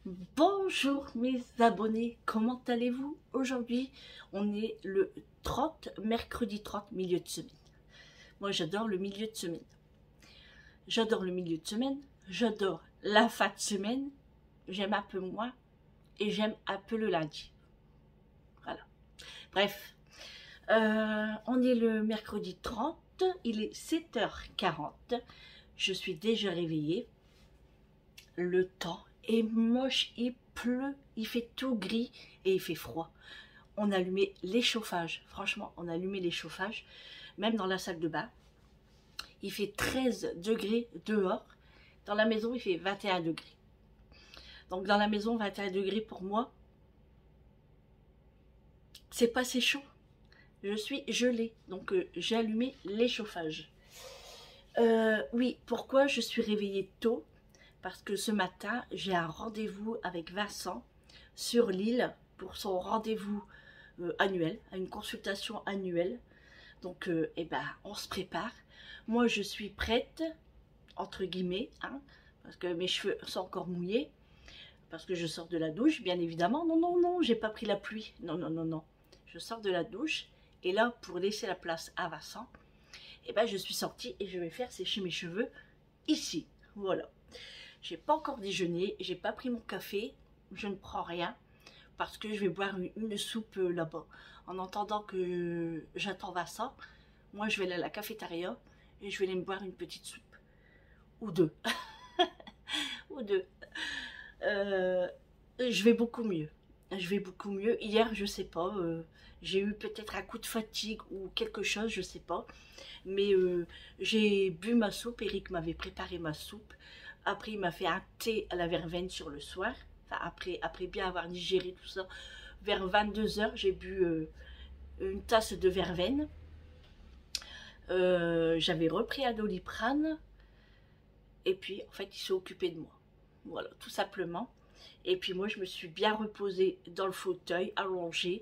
Bonjour mes abonnés, comment allez-vous? Aujourd'hui, on est le 30, mercredi 30, milieu de semaine. Moi, j'adore le milieu de semaine. J'adore le milieu de semaine, j'adore la fin de semaine, j'aime un peu moins et j'aime un peu le lundi. Voilà. Bref, on est le mercredi 30, il est 7h40, je suis déjà réveillée. Le temps est moche, il pleut, il fait tout gris et il fait froid. On a allumé les chauffages, franchement, on a allumé les chauffages, même dans la salle de bain. Il fait 13 degrés dehors, dans la maison il fait 21 degrés. Donc dans la maison, 21 degrés pour moi, c'est pas assez chaud. Je suis gelée, donc j'ai allumé les chauffages. Oui, pourquoi je suis réveillée tôt? Parce que ce matin, j'ai un rendez-vous avec Vincent sur l'île pour son rendez-vous annuel, à une consultation annuelle. Donc, eh ben, on se prépare. Moi, je suis prête, entre guillemets, hein, parce que mes cheveux sont encore mouillés, parce que je sors de la douche, bien évidemment. Non, non, non, j'ai pas pris la pluie. Non, non, non, non. Je sors de la douche, et là, pour laisser la place à Vincent, eh ben, je suis sortie et je vais faire sécher mes cheveux ici. Voilà. J'ai pas encore déjeuné, j'ai pas pris mon café, je ne prends rien parce que je vais boire une soupe là-bas. En attendant que j'attends Vincent, moi je vais aller à la cafétéria et je vais aller me boire une petite soupe. Ou deux. Ou deux. Je vais beaucoup mieux. Je vais beaucoup mieux. Hier, je sais pas, j'ai eu peut-être un coup de fatigue ou quelque chose, je sais pas. Mais j'ai bu ma soupe, Eric m'avait préparé ma soupe. Après, il m'a fait un thé à la verveine sur le soir. Enfin, après bien avoir digéré tout ça, vers 22h, j'ai bu une tasse de verveine. J'avais repris un Doliprane. Et puis, en fait, il s'est occupé de moi. Voilà, tout simplement. Et puis, moi, je me suis bien reposée dans le fauteuil, allongée,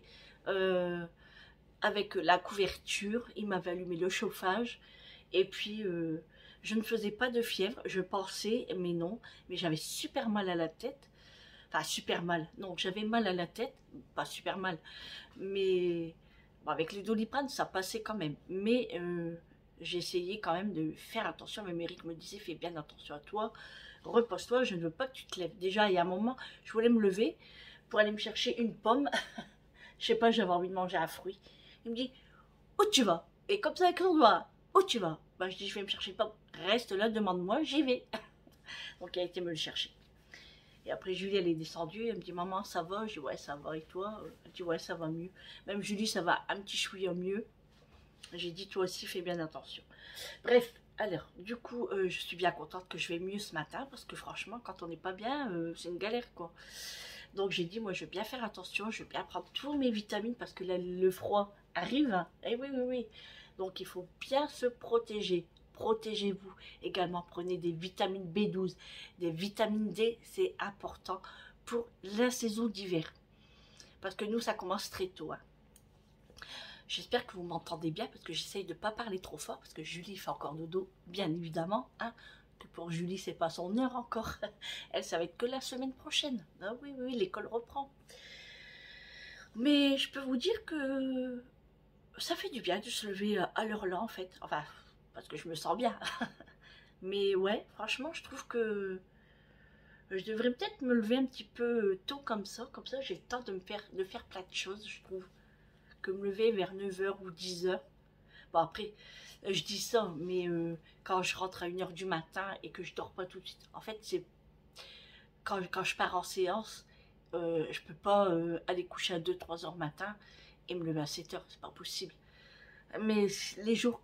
avec la couverture. Il m'avait allumé le chauffage. Et puis, je ne faisais pas de fièvre. Je pensais, mais non. Mais j'avais super mal à la tête. Enfin, super mal. Non, j'avais mal à la tête. Pas super mal. Mais bon, avec les Doliprane, ça passait quand même. Mais j'ai essayé quand même de faire attention. Même Eric me disait, fais bien attention à toi. Repose-toi, je ne veux pas que tu te lèves. Déjà, il y a un moment, je voulais me lever pour aller me chercher une pomme. Je sais pas, j'avais envie de manger un fruit. Il me dit, où tu vas? Et comme ça, avec son doigt, où tu vas? Bah, je dis, je vais me chercher une pomme. Reste là, demande-moi, j'y vais. Donc, il a été me le chercher. Et après, Julie, elle est descendue, elle me dit, maman, ça va? Je dis, ouais, ça va, et toi? Elle dit, ouais, ça va mieux. Même Julie, ça va un petit chouïa mieux. J'ai dit, toi aussi, fais bien attention. Bref, alors, du coup, je suis bien contente que je vais mieux ce matin, parce que franchement, quand on n'est pas bien, c'est une galère, quoi. Donc, j'ai dit, moi, je vais bien faire attention, je vais bien prendre toutes mes vitamines, parce que là, le froid arrive. Eh oui, oui, oui. Donc, il faut bien se protéger. Protégez-vous. Également, prenez des vitamines B12, des vitamines D, c'est important pour la saison d'hiver. Parce que nous, ça commence très tôt, hein. J'espère que vous m'entendez bien parce que j'essaye de ne pas parler trop fort parce que Julie fait encore dodo, bien évidemment. Hein, que pour Julie, c'est pas son heure encore. Elle, ça va être que la semaine prochaine. Ah oui, oui, l'école reprend. Mais je peux vous dire que ça fait du bien de se lever à l'heure-là, en fait. Enfin, parce que je me sens bien. Mais ouais, franchement, je trouve que je devrais peut-être me lever un petit peu tôt comme ça. Comme ça, j'ai le temps de faire plein de choses, je trouve. Que me lever vers 9h ou 10h. Bon, après, je dis ça, mais quand je rentre à 1h du matin et que je dors pas tout de suite, en fait, c'est quand je pars en séance, je peux pas aller coucher à 2-3h matin et me lever à 7h, c'est pas possible. Mais les jours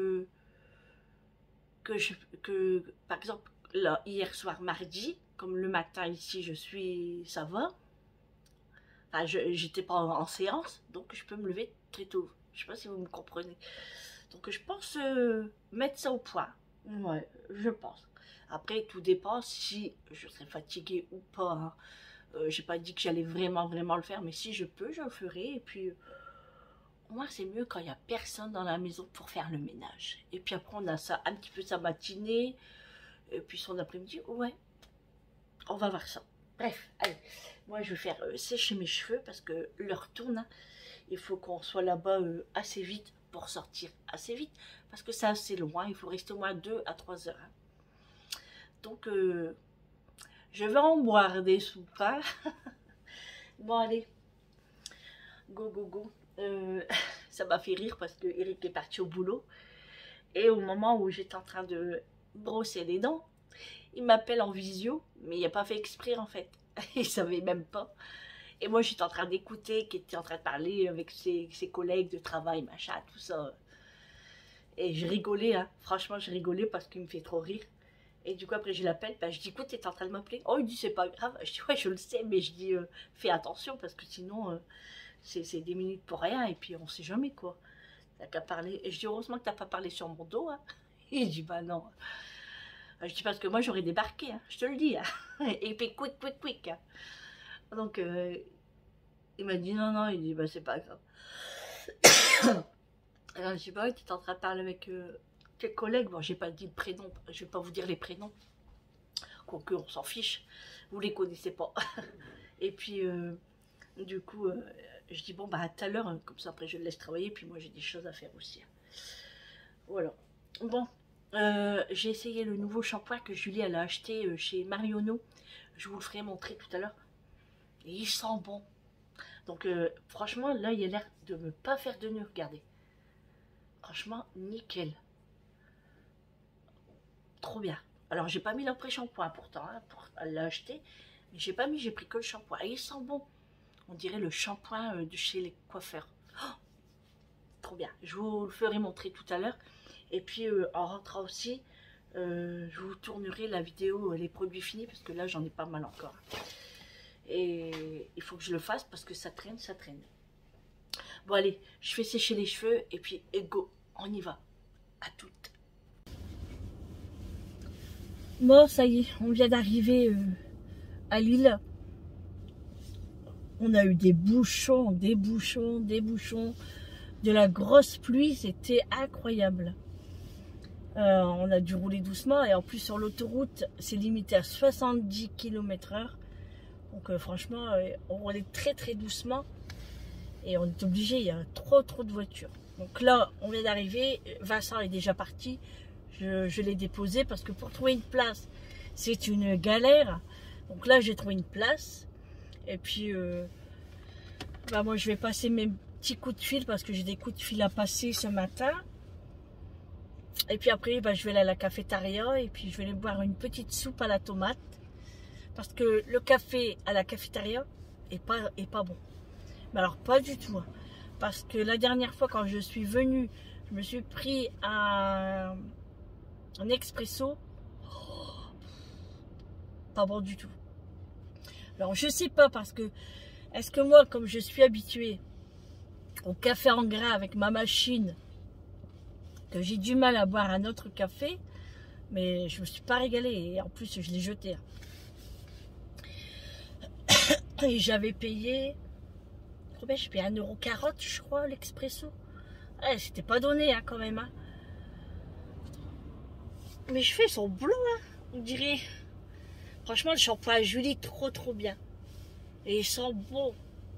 que par exemple, là, hier soir, mardi, comme le matin ici, ça va. Enfin, j'étais pas en séance, donc je peux me lever très tôt. Je sais pas si vous me comprenez. Donc je pense mettre ça au point. Ouais, je pense. Après, tout dépend si je serai fatiguée ou pas. Hein. J'ai pas dit que j'allais vraiment le faire, mais si je peux, je le ferai. Et puis, au moins, c'est mieux quand il n'y a personne dans la maison pour faire le ménage. Et puis après, on a ça, un petit peu sa matinée. Et puis son après-midi, ouais, on va voir ça. Bref, allez, moi je vais faire sécher mes cheveux parce que l'heure tourne. Hein. Il faut qu'on soit là-bas assez vite pour sortir assez vite parce que c'est assez loin. Il faut rester au moins 2 à 3 heures. Hein. Donc, je vais en boire des soupes. Hein. Bon, allez, go, go, go. Ça m'a fait rire parce que Eric est parti au boulot. Et au moment où j'étais en train de brosser les dents, il m'appelle en visio, mais il n'a pas fait exprès en fait. Il savait même pas. Et moi j'étais en train d'écouter, qui était en train de parler avec ses collègues de travail, machin, tout ça. Et je rigolais, hein. Franchement je rigolais parce qu'il me fait trop rire. Et du coup après je l'appelle, bah, je dis écoute, t'es en train de m'appeler? Oh il dit c'est pas grave. Je dis ouais je le sais, mais je dis fais attention parce que sinon c'est des minutes pour rien et puis on sait jamais quoi. T'as qu'à parler. Et je dis heureusement que t'as pas parlé sur mon dos. Hein. Et il dit bah non. Je dis parce que moi j'aurais débarqué, hein, je te le dis. Hein. Et puis quick, quick, quick. Hein. Donc il m'a dit non, non, il dit bah c'est pas grave. Alors je dis bah oui, tu es en train de parler avec tes collègues. Bon, j'ai pas dit le prénom, je vais pas vous dire les prénoms. Quoique on s'en fiche, vous les connaissez pas. Et puis du coup, je dis bon bah à tout à l'heure, hein, comme ça après je le laisse travailler, puis moi j'ai des choses à faire aussi. Voilà. Bon. J'ai essayé le nouveau shampoing que Julie elle a acheté chez Marionneau. Je vous le ferai montrer tout à l'heure. Et il sent bon. Donc franchement, là, il a l'air de ne pas faire de nœud. Regardez. Franchement, nickel. Trop bien. Alors, j'ai pas mis l'après-shampoing pourtant. Hein, pour l'acheter. Mais j'ai pas mis, j'ai pris que le shampoing. Et il sent bon. On dirait le shampoing de chez les coiffeurs. Oh, trop bien. Je vous le ferai montrer tout à l'heure. Et puis en rentrant aussi, je vous tournerai la vidéo les produits finis parce que là j'en ai pas mal encore. Et il faut que je le fasse parce que ça traîne, ça traîne. Bon allez, je fais sécher les cheveux et puis go, on y va. À toutes. Bon ça y est, on vient d'arriver à Lille. On a eu des bouchons, des bouchons, des bouchons. De la grosse pluie, c'était incroyable. On a dû rouler doucement et en plus sur l'autoroute c'est limité à 70 km/h donc franchement on roulait très très doucement et on est obligé, il y a trop de voitures. Donc là on vient d'arriver, Vincent est déjà parti, je l'ai déposé parce que pour trouver une place c'est une galère. Donc là j'ai trouvé une place et puis bah, moi je vais passer mes petits coups de fil parce que j'ai des coups de fil à passer ce matin. Et puis après, bah, je vais aller à la cafétéria et puis je vais aller boire une petite soupe à la tomate. Parce que le café à la cafétéria est pas bon. Mais alors pas du tout. Hein. Parce que la dernière fois quand je suis venue, je me suis pris un expresso. Oh, pas bon du tout. Alors je sais pas parce que, est-ce que moi comme je suis habituée au café en grain avec ma machine, que j'ai du mal à boire un autre café, mais je me suis pas régalée et en plus je l'ai jeté. Et j'avais payé, combien j'ai payé 1,40 € je crois l'expresso. Ouais, c'était pas donné hein, quand même. Hein. Mes cheveux sont bleus, hein, on dirait. Franchement le shampoing à Julie trop bien. Et il sent bon.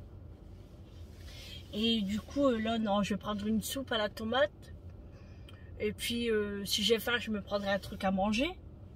Et du coup là non, je vais prendre une soupe à la tomate. Et puis, si j'ai faim, je me prendrai un truc à manger.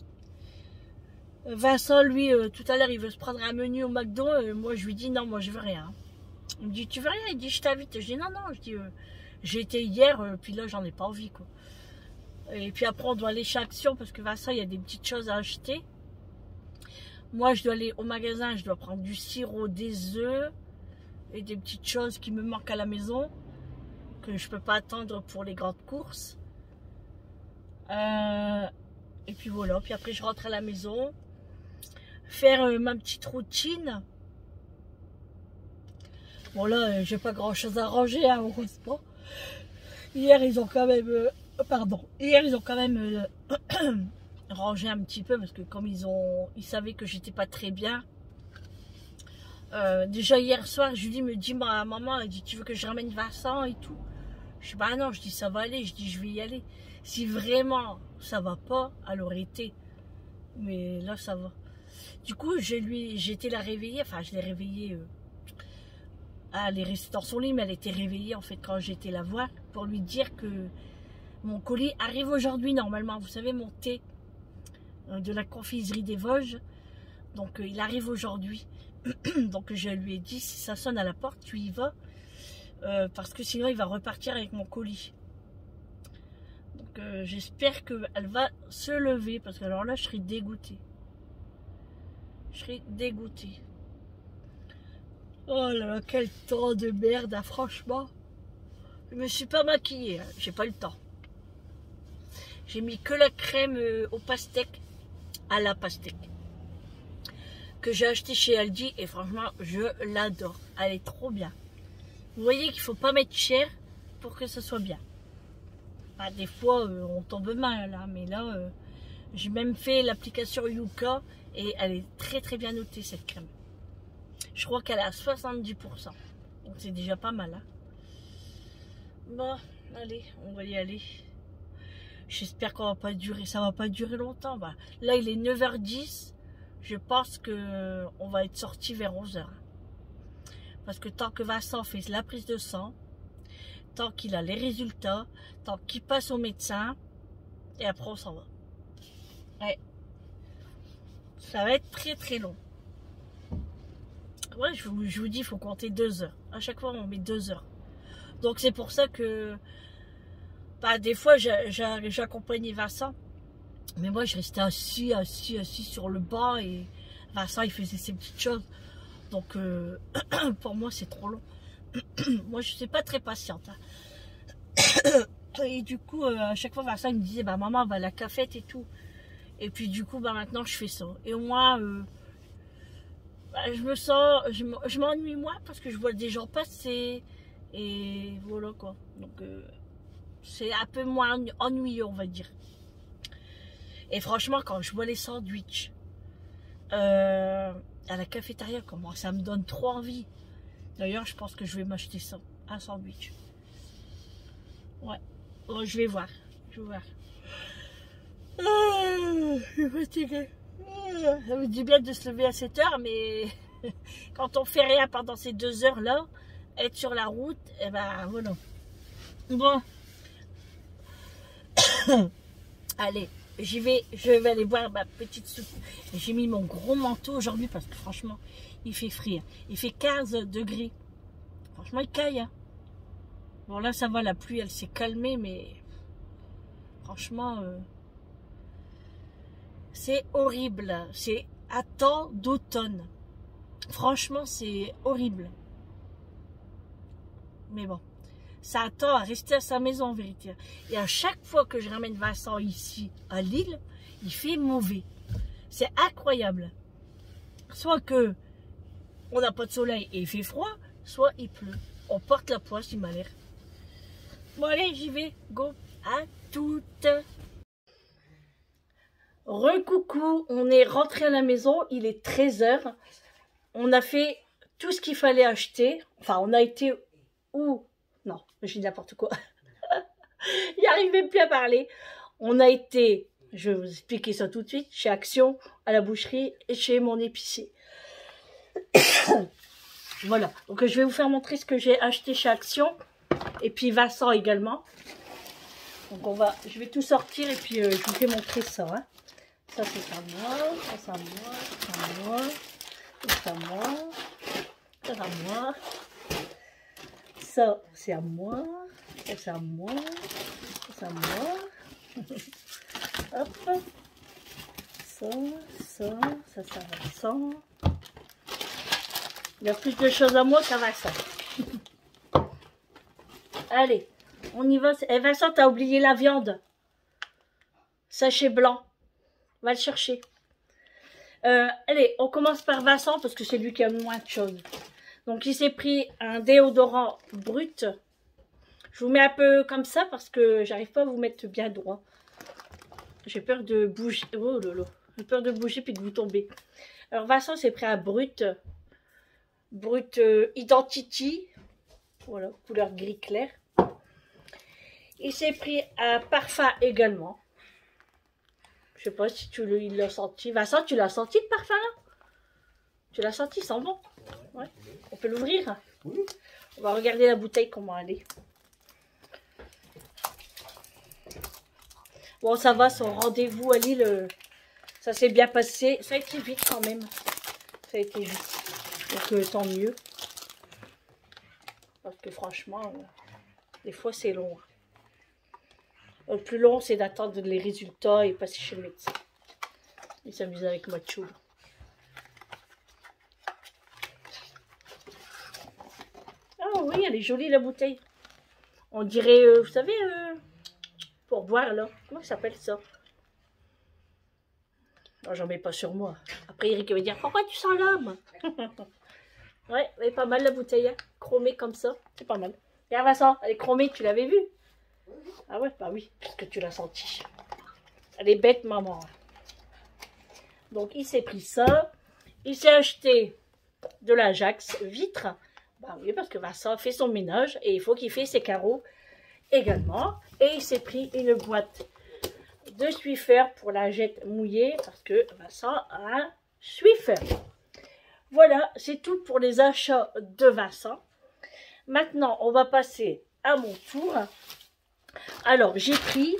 Vincent, lui, tout à l'heure, il veut se prendre un menu au McDo. Moi, je lui dis, non, moi, je veux rien. Il me dit, tu veux rien? Il dit, je t'invite. Je dis, non, non. Je dis, j'ai été hier, puis là, j'en ai pas envie, quoi. Et puis après, on doit aller chez Action, parce que Vincent, il y a des petites choses à acheter. Moi, je dois aller au magasin, je dois prendre du sirop, des œufs, et des petites choses qui me manquent à la maison, que je peux pas attendre pour les grandes courses. Et puis voilà, puis après je rentre à la maison, faire ma petite routine. Bon là, j'ai pas grand chose à ranger, hein, heureusement. Hier ils ont quand même, hier ils ont quand même rangé un petit peu parce que comme ils savaient que j'étais pas très bien. Déjà hier soir, Julie me dit, ma maman, elle dit, tu veux que je ramène Vincent et tout. Je dis, bah non, je dis, ça va aller, je dis, je vais y aller. Si vraiment ça va pas, alors été. Mais là, ça va. Du coup, j'ai été la réveiller, enfin je l'ai réveillée. Elle est restée dans son lit, mais elle était réveillée en fait quand j'ai été la voir pour lui dire que mon colis arrive aujourd'hui normalement. Vous savez, mon thé de la confiserie des Vosges, donc il arrive aujourd'hui. Donc je lui ai dit, si ça sonne à la porte, tu y vas, parce que sinon il va repartir avec mon colis. Donc j'espère qu'elle va se lever, parce que alors là je serai dégoûtée. Je serai dégoûtée. Oh là là, quel temps de merde, hein, franchement. Je me suis pas maquillée, hein, j'ai pas le temps. J'ai mis que la crème au pastèque, à la pastèque, que j'ai acheté chez Aldi, et franchement, je l'adore. Elle est trop bien. Vous voyez qu'il faut pas mettre cher pour que ce soit bien. Bah, des fois, on tombe mal, là, mais là, j'ai même fait l'application Yuka, et elle est très très bien notée, cette crème. Je crois qu'elle est à 70%. Donc c'est déjà pas mal. Hein. Bon, allez, on va y aller. J'espère qu'on va pas durer. Ça va pas durer longtemps. Bah, là, il est 9h10. Je pense que on va être sorti vers 11h. Parce que tant que Vincent fait la prise de sang, tant qu'il a les résultats, tant qu'il passe au médecin, et après on s'en va. Ouais. Ça va être très très long. Ouais, je vous dis, il faut compter 2 heures. À chaque fois, on met 2 heures. Donc, c'est pour ça que... Bah, des fois, j'accompagnais Vincent. Mais moi, je restais assis sur le banc. Et Vincent, il faisait ses petites choses. Donc, pour moi, c'est trop long. Moi, je ne suis pas très patiente. Hein. Et du coup, à chaque fois, Vincent, il me disait, bah, maman, va à la cafette et tout. Et puis, du coup, bah, maintenant, je fais ça. Et moi... Bah, je m'ennuie moins parce que je vois des gens passer et voilà quoi. Donc c'est un peu moins ennuyeux, on va dire. Et franchement, quand je vois les sandwichs à la cafétéria, comment ça me donne trop envie. D'ailleurs, je pense que je vais m'acheter ça, un sandwich. Ouais, bon, je vais voir. Je vais voir. Je suis fatiguée. Ça me dit bien de se lever à 7h, mais quand on fait rien pendant ces 2 heures-là, être sur la route, et ben voilà. Bon. Allez, je vais aller boire ma petite soupe. J'ai mis mon gros manteau aujourd'hui parce que franchement, il fait frais. Il fait 15 degrés. Franchement, il caille. Hein. Bon, là, ça va, la pluie, elle s'est calmée, mais franchement... c'est horrible, c'est à temps d'automne. Franchement, c'est horrible. Mais bon, ça attend à rester à sa maison en vérité. Et à chaque fois que je ramène Vincent ici à Lille, il fait mauvais. C'est incroyable. Soit que on n'a pas de soleil et il fait froid, soit il pleut. On porte la poisse, il m'a l'air. Bon allez, j'y vais, go, à toutes. Recoucou, on est rentré à la maison, il est 13h. On a fait tout ce qu'il fallait acheter. Enfin, on a été où? Non, je dis n'importe quoi. Il n'arrive même plus à parler. On a été, je vais vous expliquer ça tout de suite, chez Action, à la boucherie et chez mon épicier. Voilà, donc je vais vous faire montrer ce que j'ai acheté chez Action. Et puis Vincent également. Donc je vais tout sortir et puis je vous fais montrer ça. Hein. Ça c'est à moi, ça c'est à moi, ça c'est à moi, ça c'est à moi, ça c'est à moi, ça c'est à moi, ça c'est à moi, ça c'est à moi. Hop, ça c'est à Vincent. Il y a plus de choses à moi qu'à Vincent. Allez, on y va. Eh Vincent, t'as oublié la viande. Sachet blanc. Va le chercher. Allez, on commence par Vincent parce que c'est lui qui a le moins de choses. Donc, il s'est pris un déodorant brut. Je vous mets un peu comme ça parce que j'arrive pas à vous mettre bien droit. J'ai peur de bouger. Oh lolo. J'ai peur de bouger puis de vous tomber. Alors, Vincent s'est pris un brut. Brut Identity. Voilà, couleur gris clair. Il s'est pris un parfum également. Je sais pas si il l'a senti. Vincent, tu l'as senti le parfum là? Tu l'as senti, sent bon? Ouais. On peut l'ouvrir? Oui. On va regarder la bouteille, comment elle est. Bon, ça va, son rendez-vous à Lille, ça s'est bien passé. Ça a été vite quand même. Ça a été vite. Donc, tant mieux. Parce que franchement, des fois, c'est long. Le plus long, c'est d'attendre les résultats et passer chez le médecin. Il s'amuse avec Macho. Ah oui, elle est jolie la bouteille. On dirait, vous savez, pour boire là. Comment ça s'appelle ça? Non, j'en mets pas sur moi. Après, Eric va dire, pourquoi tu sens l'homme? Ouais, elle est pas mal la bouteille, hein. Chromée comme ça. C'est pas mal. Regarde Vincent, elle est chromée, tu l'avais vue? Ah ouais, bah oui, parce que tu l'as senti. Elle est bête, maman. Donc, il s'est pris ça. Il s'est acheté de l'Ajax vitre. Bah oui, parce que Vincent fait son ménage et il faut qu'il fasse ses carreaux également. Et il s'est pris une boîte de Swiffer pour la jette mouillée parce que Vincent a un Swiffer. Voilà, c'est tout pour les achats de Vincent. Maintenant, on va passer à mon tour. Alors, j'ai pris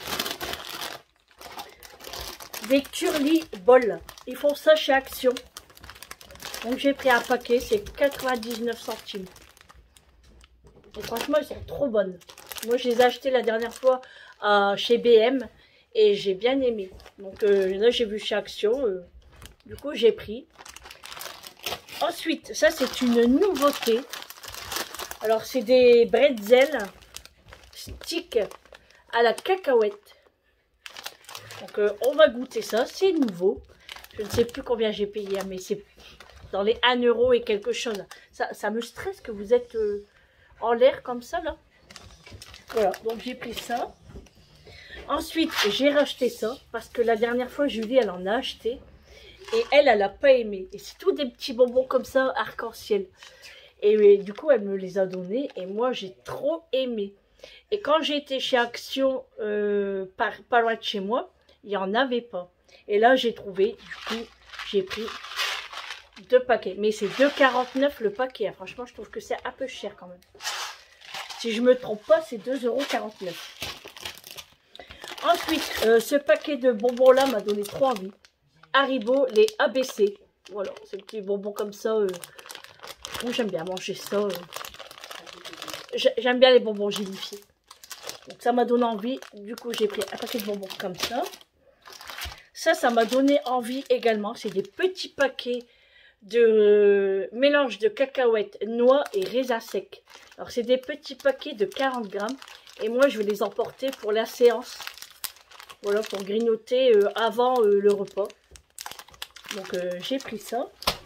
des Curly Balls. Ils font ça chez Action. Donc, j'ai pris un paquet, c'est 99 centimes. Et franchement, elles sont trop bonnes. Moi, je les ai achetées la dernière fois chez BM et j'ai bien aimé. Donc, là, j'ai vu chez Action. Du coup, j'ai pris. Ensuite, ça, c'est une nouveauté. Alors, c'est des bretzels stick à la cacahuète. Donc, on va goûter ça. C'est nouveau. Je ne sais plus combien j'ai payé, mais c'est dans les 1 euro et quelque chose. Ça me stresse que vous êtes en l'air comme ça, là. Voilà, donc j'ai pris ça. Ensuite, j'ai racheté ça parce que la dernière fois, Julie, elle en a acheté. Et elle n'a pas aimé. Et c'est tout des petits bonbons comme ça, arc-en-ciel. Et du coup, elle me les a donnés. Et moi, j'ai trop aimé. Et quand j'ai été chez Action, pas loin de chez moi, il n'y en avait pas. Et là, j'ai trouvé. Du coup, j'ai pris 2 paquets. Mais c'est 2,49 € le paquet. Hein. Franchement, je trouve que c'est un peu cher quand même. Si je ne me trompe pas, c'est 2,49 €. Ensuite, ce paquet de bonbons là m'a donné trop envie. Haribo, les ABC. Voilà, c'est des petits bonbons comme ça. Moi, j'aime bien manger ça. J'aime bien les bonbons gélifiés. Donc, ça m'a donné envie. Du coup, j'ai pris un paquet de bonbons comme ça. Ça m'a donné envie également. C'est des petits paquets de mélange de cacahuètes, noix et raisins secs. Alors, c'est des petits paquets de 40 grammes. Et moi, je vais les emporter pour la séance. Voilà, pour grignoter avant le repas. Donc, j'ai pris ça.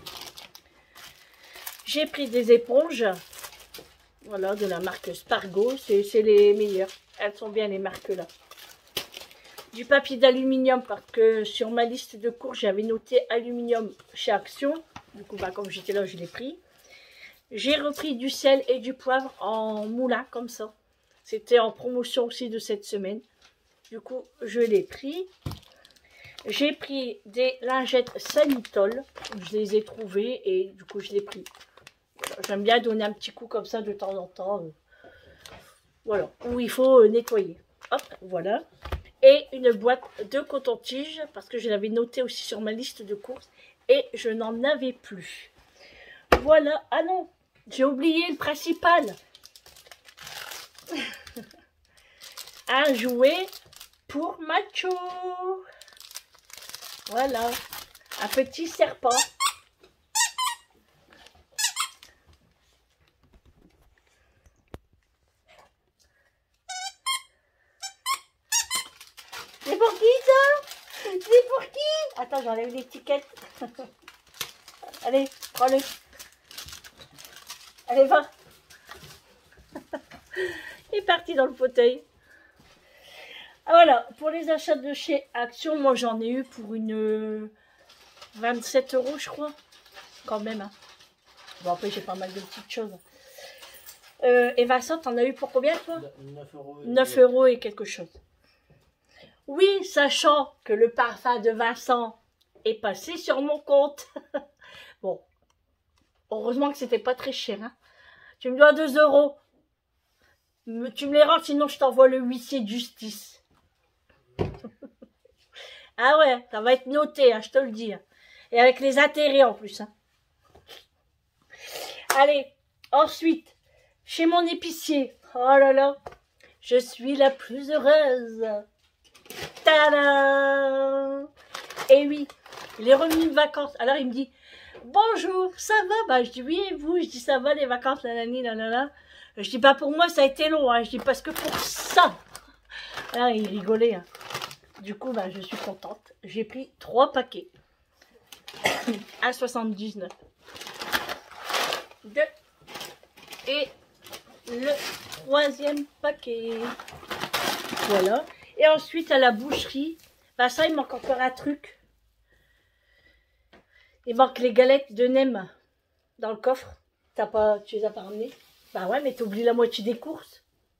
J'ai pris des éponges. Voilà, de la marque Spargo. C'est les meilleures. Elles sont bien, les marques là. Du papier d'aluminium, parce que sur ma liste de courses, j'avais noté aluminium chez Action. Du coup, bah, comme j'étais là, je l'ai pris. J'ai repris du sel et du poivre en moulin, comme ça. C'était en promotion aussi de cette semaine. Du coup, je l'ai pris. J'ai pris des lingettes Sanitol. Je les ai trouvées et du coup, je les ai pris. J'aime bien donner un petit coup comme ça de temps en temps. Voilà, où il faut nettoyer. Hop, voilà. Et une boîte de coton-tige, parce que je l'avais noté aussi sur ma liste de courses. Et je n'en avais plus. Voilà. Ah non, j'ai oublié le principal. Un jouet pour Macho. Voilà. Un petit serpent. C'est pour qui ça? C'est pour qui? Attends, j'enlève l'étiquette. Allez, prends-le. Allez, va. Il est parti dans le fauteuil. Ah, voilà, pour les achats de chez Action, moi j'en ai eu pour une 27 € je crois. Quand même. Hein. Bon, après j'ai pas mal de petites choses. Et Vincent, t'en as eu pour combien toi? 9 €. 9 € et quelque chose. Oui, sachant que le parfum de Vincent est passé sur mon compte. Bon, heureusement que c'était pas très cher. Hein. Tu me dois 2 euros. Tu me les rends, sinon je t'envoie le huissier de justice. Ah ouais, ça va être noté, hein, je te le dis. Hein. Et avec les intérêts en plus. Hein. Allez, ensuite, chez mon épicier. Oh là là, je suis la plus heureuse. Tadam! Et oui, il est revenu de vacances. Alors il me dit, bonjour, ça va? Bah je dis oui, et vous? Je dis ça va les vacances, nanani, nanana. Je dis pas pour moi, ça a été long. Hein. Je dis parce que pour ça. Alors il rigolait. Hein. Du coup, bah, je suis contente. J'ai pris 3 paquets. 1,79. 2. Et le 3e paquet. Voilà. Et ensuite, à la boucherie, bah ça, il manque encore un truc. Il manque les galettes de nem dans le coffre. Tu les as pas ramenées? Bah ouais, mais t'oublies la moitié des courses.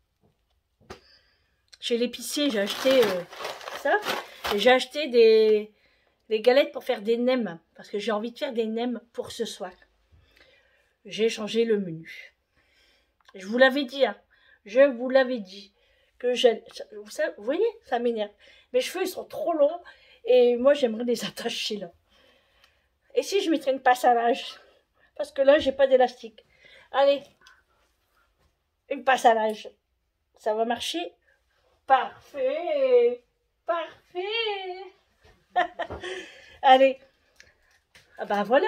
Chez l'épicier, j'ai acheté ça. Et j'ai acheté des galettes pour faire des nems. Parce que j'ai envie de faire des nems pour ce soir. J'ai changé le menu. Je vous l'avais dit, hein. Je vous l'avais dit. Que vous voyez, ça m'énerve. Mes cheveux, ils sont trop longs. Et moi, j'aimerais les attacher là. Et si je mettrais une passe à linge? Parce que là, j'ai pas d'élastique. Allez. Une passe à linge. Ça va marcher? Parfait. Parfait. Allez. Ah bah voilà.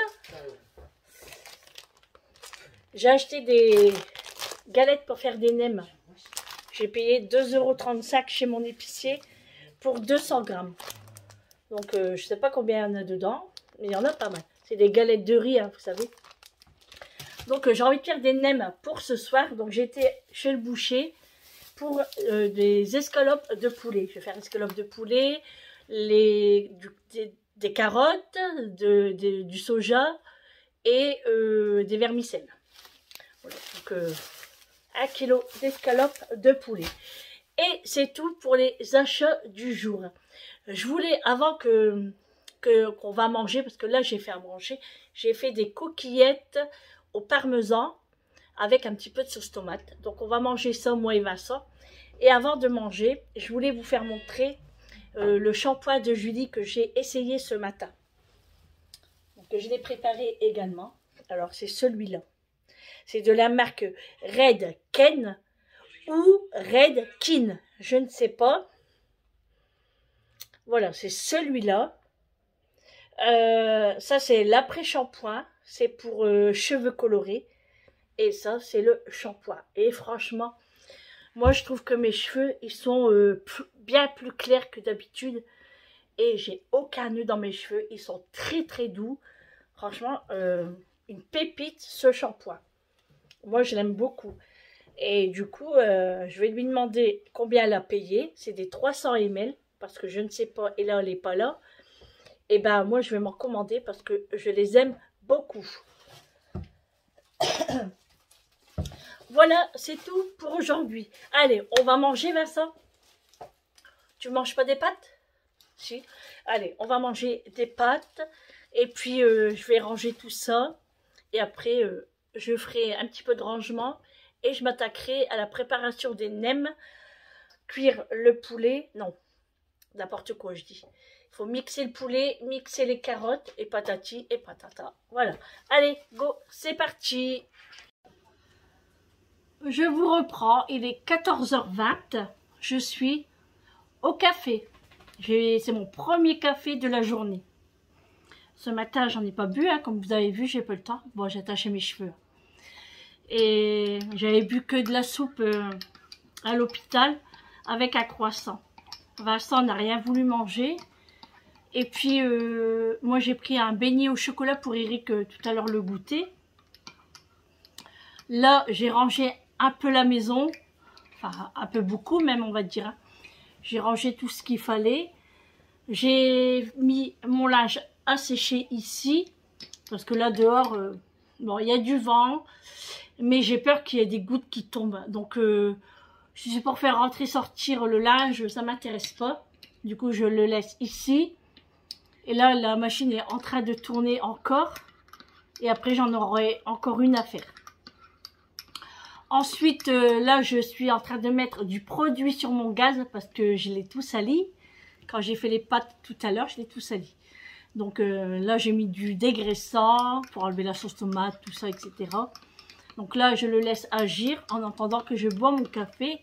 J'ai acheté des galettes pour faire des nems. J'ai payé 2,35 € chez mon épicier pour 200 grammes. Donc, je ne sais pas combien il y en a dedans, mais il y en a pas mal. C'est des galettes de riz, hein, vous savez. Donc, j'ai envie de faire des nems pour ce soir. Donc, j'étais chez le boucher pour des escalopes de poulet. Je vais faire escalopes de poulet, des carottes, du soja et des vermicelles. Voilà, donc 1 kg d'escalopes de poulet. Et c'est tout pour les achats du jour. Je voulais, avant qu'on va manger, parce que là j'ai fait à manger, j'ai fait des coquillettes au parmesan avec un petit peu de sauce tomate. Donc on va manger ça, moi et Vincent. Et avant de manger, je voulais vous faire montrer le shampoing de Julie que j'ai essayé ce matin. Donc je l'ai préparé également. Alors c'est celui-là. C'est de la marque Red Ken ou Red Kin. Je ne sais pas. Voilà, c'est celui-là. Ça, c'est l'après-shampoing. C'est pour cheveux colorés. Et ça, c'est le shampoing. Et franchement, moi, je trouve que mes cheveux, ils sont bien plus clairs que d'habitude. Et j'ai aucun nœud dans mes cheveux. Ils sont très, très doux. Franchement, une pépite, ce shampoing. Moi, je l'aime beaucoup. Et du coup, je vais lui demander combien elle a payé. C'est des 300 ml. Parce que je ne sais pas. Et là, elle n'est pas là. Et ben, moi, je vais m'en commander. Parce que je les aime beaucoup. Voilà, c'est tout pour aujourd'hui. Allez, on va manger, Vincent. Tu manges pas des pâtes? Si. Allez, on va manger des pâtes. Et puis, je vais ranger tout ça. Et après, je ferai un petit peu de rangement. Et je m'attaquerai à la préparation des nems. Cuire le poulet. Non, n'importe quoi je dis. Il faut mixer le poulet, mixer les carottes et patati et patata. Voilà. Allez, go, c'est parti. Je vous reprends. Il est 14h20. Je suis au café. C'est mon premier café de la journée. Ce matin, j'en ai pas bu. Hein, comme vous avez vu, j'ai pas le temps. Bon, j'ai attaché mes cheveux. Et j'avais bu que de la soupe à l'hôpital avec un croissant. Vincent n'a rien voulu manger. Et puis, moi, j'ai pris un beignet au chocolat pour Eric tout à l'heure le goûter. Là, j'ai rangé un peu la maison. Enfin, un peu beaucoup même, on va dire. J'ai rangé tout ce qu'il fallait. J'ai mis mon linge à sécher ici. Parce que là, dehors, bon, il y a du vent. Mais j'ai peur qu'il y ait des gouttes qui tombent. Donc, si c'est pour faire rentrer, sortir le linge, ça m'intéresse pas. Du coup, je le laisse ici. Et là, la machine est en train de tourner encore. Et après, j'en aurai encore une à faire. Ensuite, là, je suis en train de mettre du produit sur mon gaz parce que je l'ai tout sali. Quand j'ai fait les pâtes tout à l'heure, je l'ai tout sali. Donc là, j'ai mis du dégraissant pour enlever la sauce tomate, tout ça, etc. Donc là, je le laisse agir en attendant que je bois mon café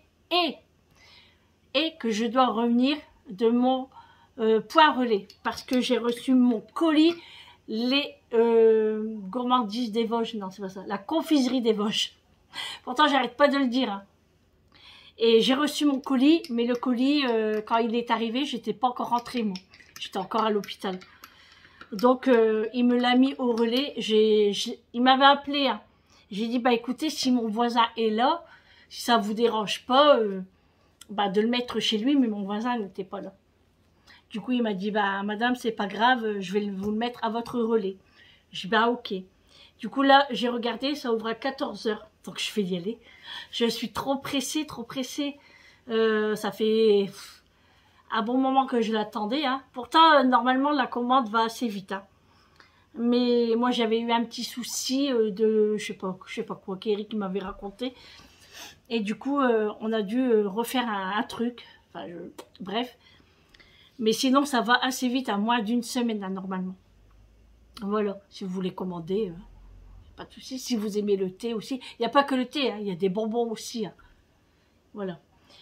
et que je dois revenir de mon point relais parce que j'ai reçu mon colis, les gourmandises des Vosges. Non, c'est pas ça, la confiserie des Vosges. Pourtant, j'arrête pas de le dire. Hein. Et j'ai reçu mon colis, mais le colis, quand il est arrivé, j'étais pas encore rentrée, moi. J'étais encore à l'hôpital. Donc, il me l'a mis au relais. Il m'avait appelé. Hein. J'ai dit, bah écoutez, si mon voisin est là, si ça vous dérange pas, bah, de le mettre chez lui, mais mon voisin n'était pas là. Du coup, il m'a dit, bah madame, c'est pas grave, je vais vous le mettre à votre relais. J'ai dit, bah ok. Du coup, là, j'ai regardé, ça ouvre à 14 h. Donc, je vais y aller. Je suis trop pressée, trop pressée. Ça fait un bon moment que je l'attendais. Hein. Pourtant, normalement, la commande va assez vite. Hein. Mais moi, j'avais eu un petit souci de, je sais pas quoi, qu'Eric m'avait raconté. Et du coup, on a dû refaire un truc. Enfin, bref. Mais sinon, ça va assez vite, à moins d'une semaine, hein, normalement. Voilà, si vous voulez commander... pas de souci. Si vous aimez le thé aussi. Il n'y a pas que le thé, hein, il y a des bonbons aussi. Hein. Voilà.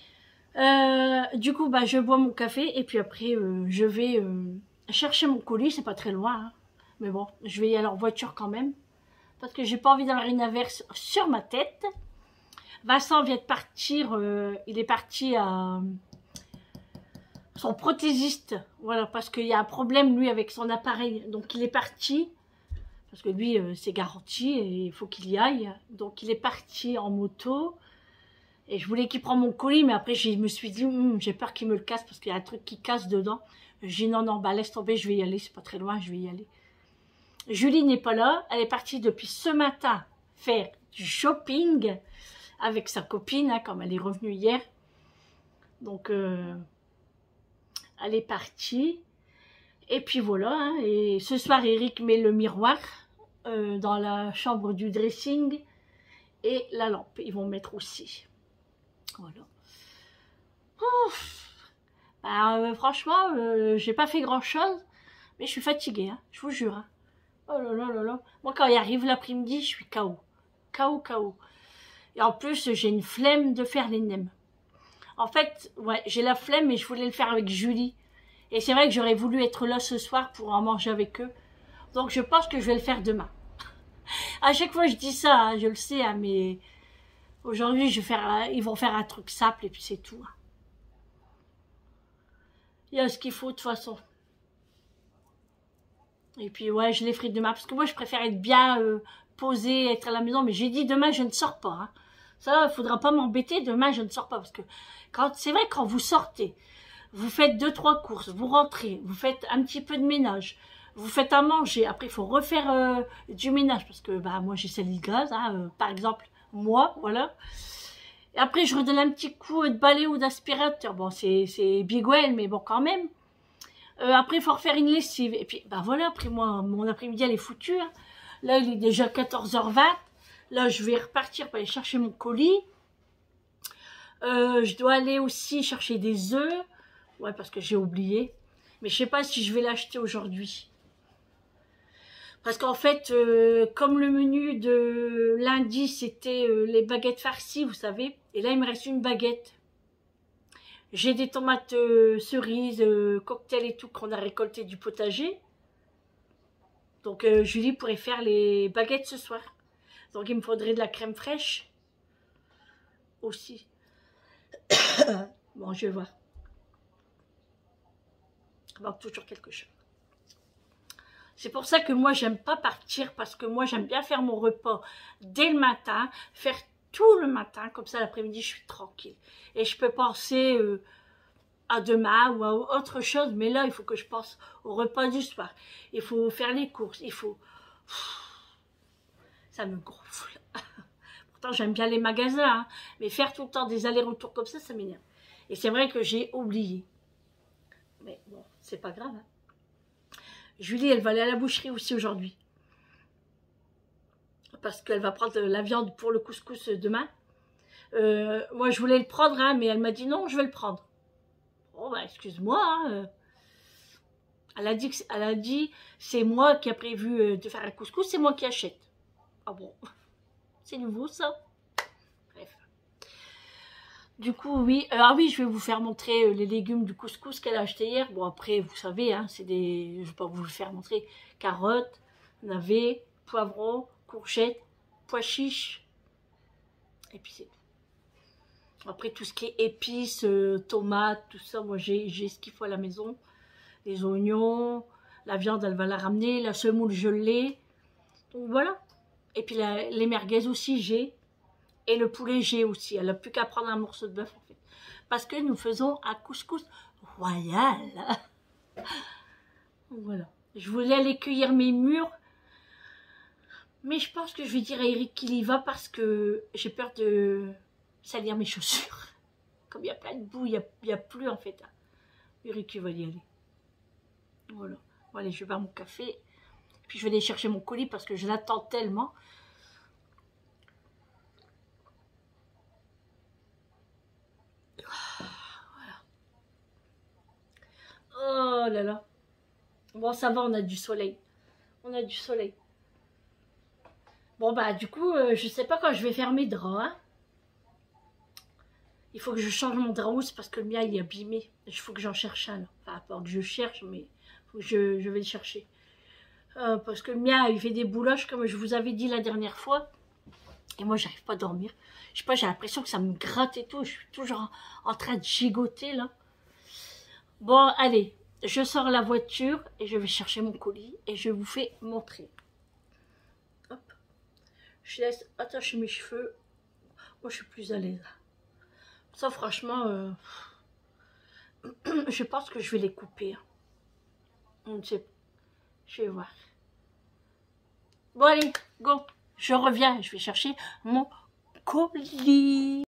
Du coup, bah, je bois mon café et puis après, je vais chercher mon colis. C'est pas très loin. Hein. Mais bon, je vais y aller en voiture quand même. Parce que j'ai pas envie d'avoir une averse sur ma tête. Vincent vient de partir. Il est parti à son prothésiste. Voilà, parce qu'il y a un problème, lui, avec son appareil. Donc, il est parti. Parce que lui, c'est garanti et il faut qu'il y aille. Donc, il est parti en moto. Et je voulais qu'il prenne mon colis, mais après, je me suis dit, j'ai peur qu'il me le casse parce qu'il y a un truc qui casse dedans. J'ai dit, non, non, bah, laisse tomber, je vais y aller. C'est pas très loin, je vais y aller. Julie n'est pas là. Elle est partie depuis ce matin faire du shopping avec sa copine, hein, comme elle est revenue hier. Donc, elle est partie. Et puis voilà. Hein, et ce soir, Eric met le miroir dans la chambre du dressing et la lampe. Ils vont mettre aussi. Voilà. Franchement, j'ai pas fait grand chose, mais je suis fatiguée, hein, je vous jure. Hein. Oh là là là là. Moi, quand il arrive l'après-midi, je suis KO. KO, KO. Et en plus, j'ai une flemme de faire les nems. En fait, ouais, j'ai la flemme, mais je voulais le faire avec Julie. Et c'est vrai que j'aurais voulu être là ce soir pour en manger avec eux. Donc, je pense que je vais le faire demain. À chaque fois, je dis ça, hein, je le sais, hein, mais aujourd'hui, ils vont faire un truc simple et puis c'est tout. Hein. Il y a ce qu'il faut de toute façon. Et puis, ouais, je les ferai demain. Parce que moi, je préfère être bien posée, être à la maison. Mais j'ai dit, demain, je ne sors pas. Hein. Ça, il faudra pas m'embêter. Demain, je ne sors pas. Parce que c'est vrai, quand vous sortez, vous faites 2-3 courses, vous rentrez, vous faites un petit peu de ménage, vous faites à manger. Après, il faut refaire du ménage. Parce que bah, moi, j'ai sali le gaz. Hein, par exemple, moi, voilà. Et après, je redonne un petit coup de balai ou d'aspirateur. Bon, c'est bigouelle, mais bon, quand même. Après, il faut refaire une lessive. Et puis, bah voilà, après moi, mon après-midi, elle est foutue. Hein. Là, il est déjà 14h20. Là, je vais repartir pour aller chercher mon colis. Je dois aller aussi chercher des œufs. Ouais, parce que j'ai oublié. Mais je sais pas si je vais l'acheter aujourd'hui. Parce qu'en fait, comme le menu de lundi, c'était les baguettes farcies, vous savez. Et là, il me reste une baguette. J'ai des tomates cerises, cocktail et tout qu'on a récolté du potager. Donc Julie pourrait faire les baguettes ce soir. Donc il me faudrait de la crème fraîche aussi. Bon, je vais voir. Il manque toujours quelque chose. C'est pour ça que moi, j'aime pas partir parce que moi, j'aime bien faire mon repas dès le matin, faire tout le matin, comme ça l'après-midi, je suis tranquille. Et je peux penser à demain ou à autre chose, mais là, il faut que je pense au repas du soir. Il faut faire les courses, il faut... Ça me gonfle. Pourtant, j'aime bien les magasins, hein, mais faire tout le temps des allers-retours comme ça m'énerve. Et c'est vrai que j'ai oublié. Mais bon, c'est pas grave. Hein. Julie, elle va aller à la boucherie aussi aujourd'hui. Parce qu'elle va prendre la viande pour le couscous demain. Moi, je voulais le prendre, hein, mais elle m'a dit non, je vais le prendre. Oh, bah, excuse-moi. Hein, elle a dit, c'est moi qui a prévu de faire un couscous, c'est moi qui achète. Ah bon, c'est nouveau ça. Bref. Du coup, oui. Ah oui, je vais vous faire montrer les légumes du couscous qu'elle a acheté hier. Bon, après, vous savez, hein, c'est des... Je vais pas vous le faire montrer. Carottes, navets, poivrons, courgettes, pois chiches. Et puis c'est tout. Après, tout ce qui est épices, tomates, tout ça, moi, j'ai ce qu'il faut à la maison. Les oignons, la viande, elle va la ramener. La semoule, je l'ai. Donc, voilà. Et puis, les merguez aussi, j'ai. Et le poulet, j'ai aussi. Elle n'a plus qu'à prendre un morceau de bœuf, en fait. Parce que nous faisons un couscous royal. Voilà. Je voulais aller cueillir mes mûres. Mais je pense que je vais dire à Eric qu'il y va parce que j'ai peur de salir mes chaussures. Comme il y a plein de boue, il n'y a plus, en fait. Eric, il va y aller. Voilà. Bon, allez, je vais boire mon café. Puis je vais aller chercher mon colis parce que je l'attends tellement. Oh là là. Bon, ça va, on a du soleil. On a du soleil. Bon, bah, du coup, je sais pas quand je vais faire mes draps. Hein. Il faut que je change mon drap housse parce que le mien, il est abîmé. Il faut que j'en cherche un. Là. Enfin, pas que je cherche, mais faut que je vais le chercher. Parce que le mien, il fait des bouloches, comme je vous avais dit la dernière fois. Et moi, j'arrive pas à dormir. Je sais pas, j'ai l'impression que ça me gratte et tout. Je suis toujours en train de gigoter, là. Bon, allez. Je sors la voiture et je vais chercher mon colis. Et je vous fais montrer. Hop. Je laisse attacher mes cheveux. Moi, je suis plus à l'aise. Ça, franchement, je pense que je vais les couper. On ne sait pas. Je vais voir. Bon, allez, go. Je reviens. Je vais chercher mon colis.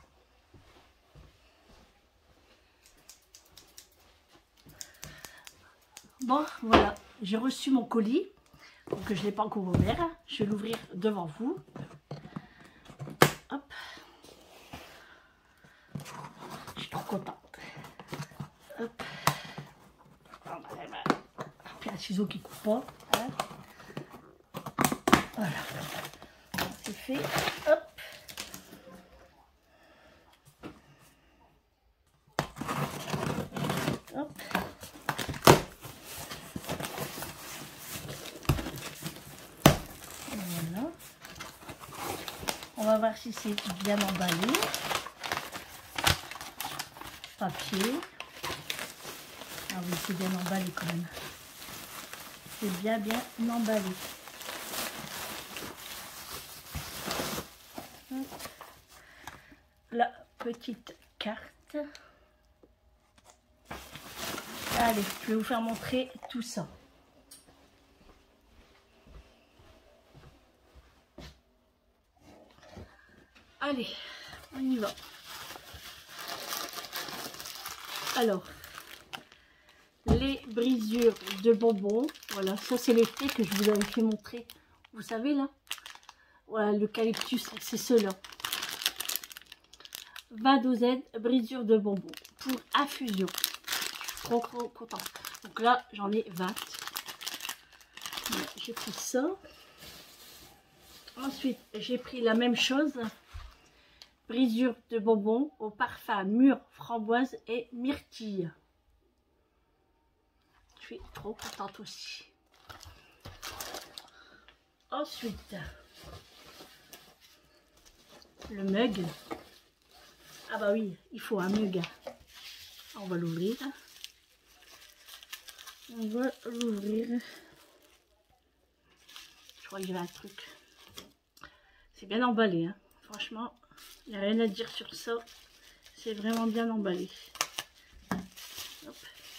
Bon, voilà. J'ai reçu mon colis. Donc, je ne l'ai pas encore ouvert. Je vais l'ouvrir devant vous. Hop. Je suis trop contente. Hop. Puis un ciseau qui coupe pas. Hein. Voilà. C'est fait. Hop. Hop. Voilà. On va voir si c'est bien emballé. Papier. Ah oui, c'est bien emballé quand même. C'est bien emballé. La petite carte. Allez, je vais vous faire montrer tout ça. Allez, on y va. Alors, les brisures de bonbons. Voilà, ça c'est les thés que je vous avais fait montrer. Vous savez là? Voilà, l'eucalyptus, c'est ceux-là. 20 douzaines brisures de bonbons pour infusion. Je suis trop contente. Donc là, j'en ai 20. Voilà, j'ai pris ça. Ensuite, j'ai pris la même chose. Brisure de bonbons au parfum mûr, framboise et myrtille. Je suis trop contente aussi. Ensuite, le mug. Ah bah oui, il faut un mug. On va l'ouvrir. On va l'ouvrir. Je crois que j'ai un truc. C'est bien emballé, hein. Franchement, il n'y a rien à dire sur ça. C'est vraiment bien emballé. Hop.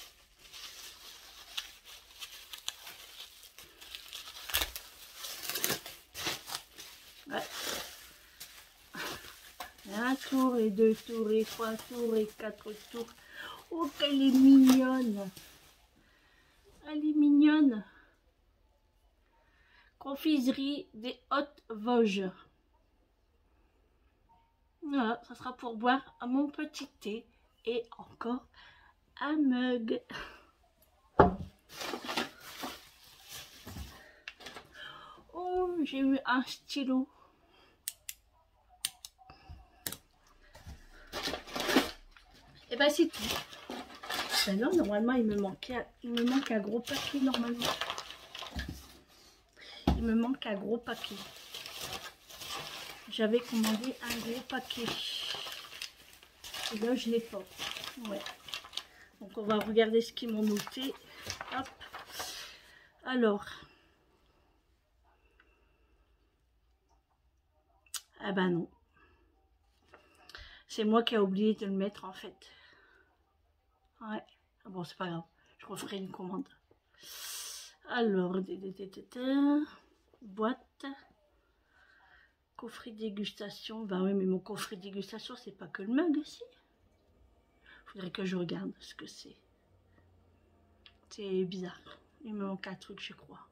Ouais. Un tour et deux tours et trois tours et quatre tours. Oh, qu'elle est mignonne. Elle est mignonne. Confiserie des Hautes-Vosges. Voilà, ça sera pour boire à mon petit thé. Et encore un mug. Oh, j'ai eu un stylo. Et ben c'est tout. Ben non, normalement il me manque un gros paquet normalement. Il me manque un gros paquet. J'avais commandé un gros paquet. Et là je l'ai pas. Ouais. Donc on va regarder ce qu'ils m'ont noté. Hop. Alors. Ah ben non. C'est moi qui ai oublié de le mettre en fait. Ouais. Bon, c'est pas grave. Je referai une commande. Alors, boîte. Coffret dégustation. Bah oui, mais mon coffret dégustation, c'est pas que le mug aussi. Faudrait que je regarde ce que c'est. C'est bizarre. Il me manque un truc, je crois.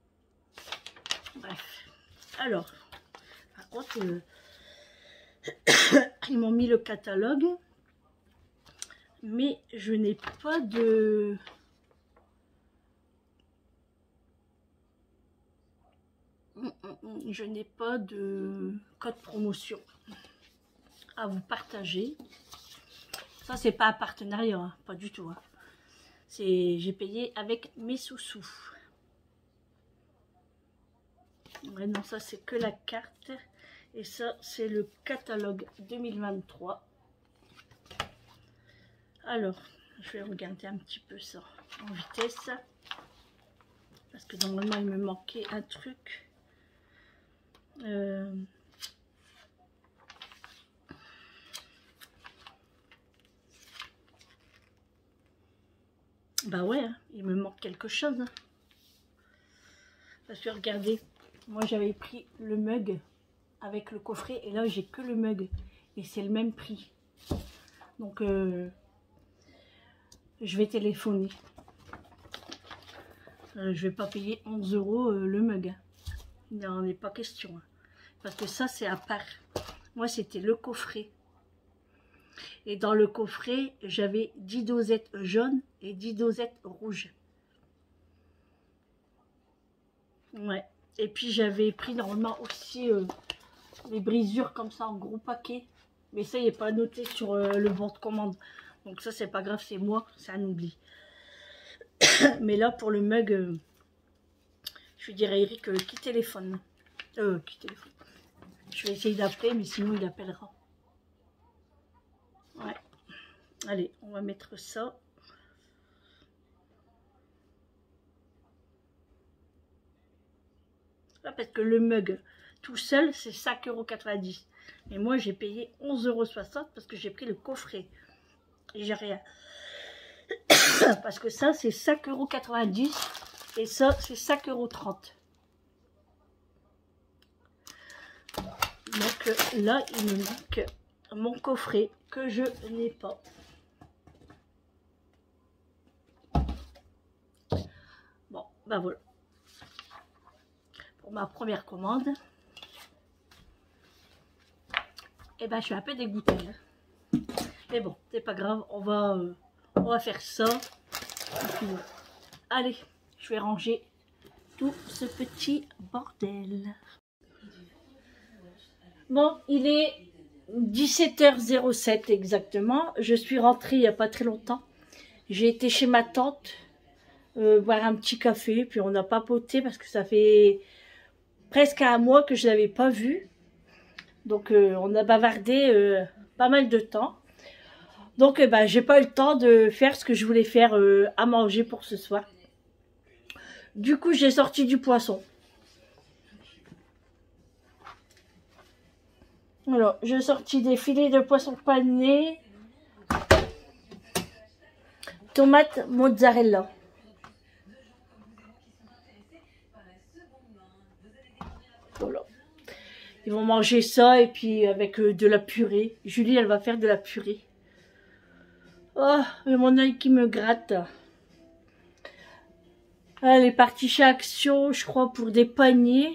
Bref. Alors, par contre, ils m'ont mis le catalogue. Mais je n'ai pas de... Je n'ai pas de code promotion à vous partager. Ça, c'est pas un partenariat, hein, pas du tout. Hein. J'ai payé avec mes sous-sous. Ouais, non, ça, c'est que la carte. Et ça, c'est le catalogue 2023. Alors, je vais regarder un petit peu ça en vitesse. Parce que normalement, il me manquait un truc. Bah ouais, hein, il me manque quelque chose. Hein. Parce que regardez, moi j'avais pris le mug avec le coffret et là j'ai que le mug. Et c'est le même prix. Donc je vais téléphoner. Je vais pas payer 11 € le mug. Hein. Il n'en est pas question. Hein. Parce que ça c'est à part. Moi c'était le coffret. Et dans le coffret, j'avais 10 dosettes jaunes et 10 dosettes rouges. Ouais. Et puis j'avais pris normalement aussi les brisures comme ça en gros paquet. Mais ça, il n'est pas noté sur le bon de commande. Donc ça, c'est pas grave, c'est moi, c'est un oubli. Mais là, pour le mug, je lui dirais à Eric qui téléphone. Qui téléphone. Je vais essayer d'appeler, mais sinon il appellera. Ouais. Allez, on va mettre ça. Là, parce que le mug tout seul, c'est 5,90 €. Mais moi, j'ai payé 11,60 € parce que j'ai pris le coffret. Et j'ai rien. Parce que ça, c'est 5,90 € et ça, c'est 5,30 €. Donc là, il me manque mon coffret que je n'ai pas. Bon, ben voilà. Pour ma première commande. Et ben, je suis un peu dégoûtée. Hein. Mais bon, c'est pas grave, on va faire ça. Puis, allez, je vais ranger tout ce petit bordel. Bon, il est 17h07 exactement. Je suis rentrée il n'y a pas très longtemps. J'ai été chez ma tante boire un petit café. Puis on a papoté parce que ça fait presque un mois que je ne l'avais pas vue. Donc on a bavardé pas mal de temps. Donc ben, j'ai pas eu le temps de faire ce que je voulais faire à manger pour ce soir. Du coup, j'ai sorti du poisson. Alors, j'ai sorti des filets de poisson pané, tomates mozzarella. Voilà. Ils vont manger ça et puis avec de la purée. Julie, elle va faire de la purée. Oh, et mon œil qui me gratte. Elle est partie chez Action, je crois, pour des paniers.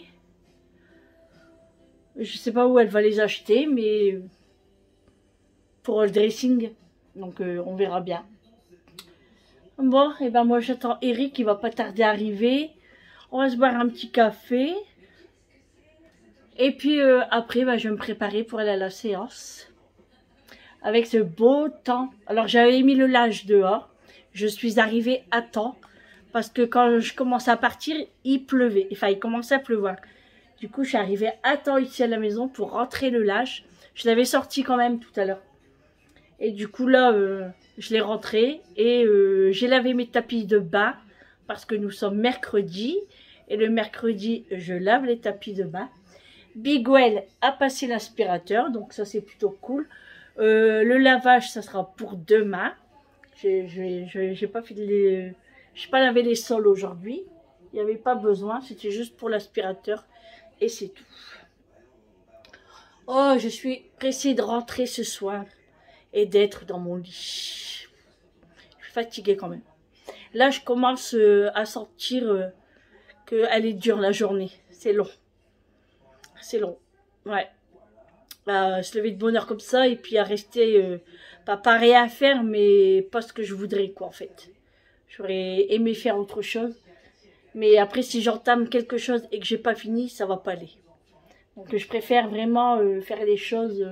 Je sais pas où elle va les acheter, mais pour le dressing. Donc on verra bien. Bon, et ben moi j'attends Eric, il va pas tarder à arriver. On va se boire un petit café. Et puis après, ben, je vais me préparer pour aller à la séance. Avec ce beau temps. Alors j'avais mis le linge dehors. Je suis arrivée à temps. Parce que quand je commençais à partir, il pleuvait. Enfin, il commençait à pleuvoir. Du coup, je suis arrivée à temps ici à la maison pour rentrer le linge. Je l'avais sorti quand même tout à l'heure. Et du coup, là, je l'ai rentré. Et j'ai lavé mes tapis de bain. Parce que nous sommes mercredi. Et le mercredi, je lave les tapis de bain. Bigwell a passé l'aspirateur. Donc ça, c'est plutôt cool. Le lavage, ça sera pour demain. J'ai pas fait les... J'ai pas lavé les sols aujourd'hui. Il n'y avait pas besoin. C'était juste pour l'aspirateur. Et c'est tout. Oh, je suis pressée de rentrer ce soir. Et d'être dans mon lit. Je suis fatiguée quand même. Là, je commence à sentir qu'elle est dure la journée. C'est long. C'est long. Ouais. Se lever de bonne heure comme ça. Et puis à rester... pas rien à faire, mais pas ce que je voudrais, quoi, en fait. J'aurais aimé faire autre chose. Mais après, si j'entame quelque chose et que j'ai pas fini, ça va pas aller. Donc je préfère vraiment faire les choses...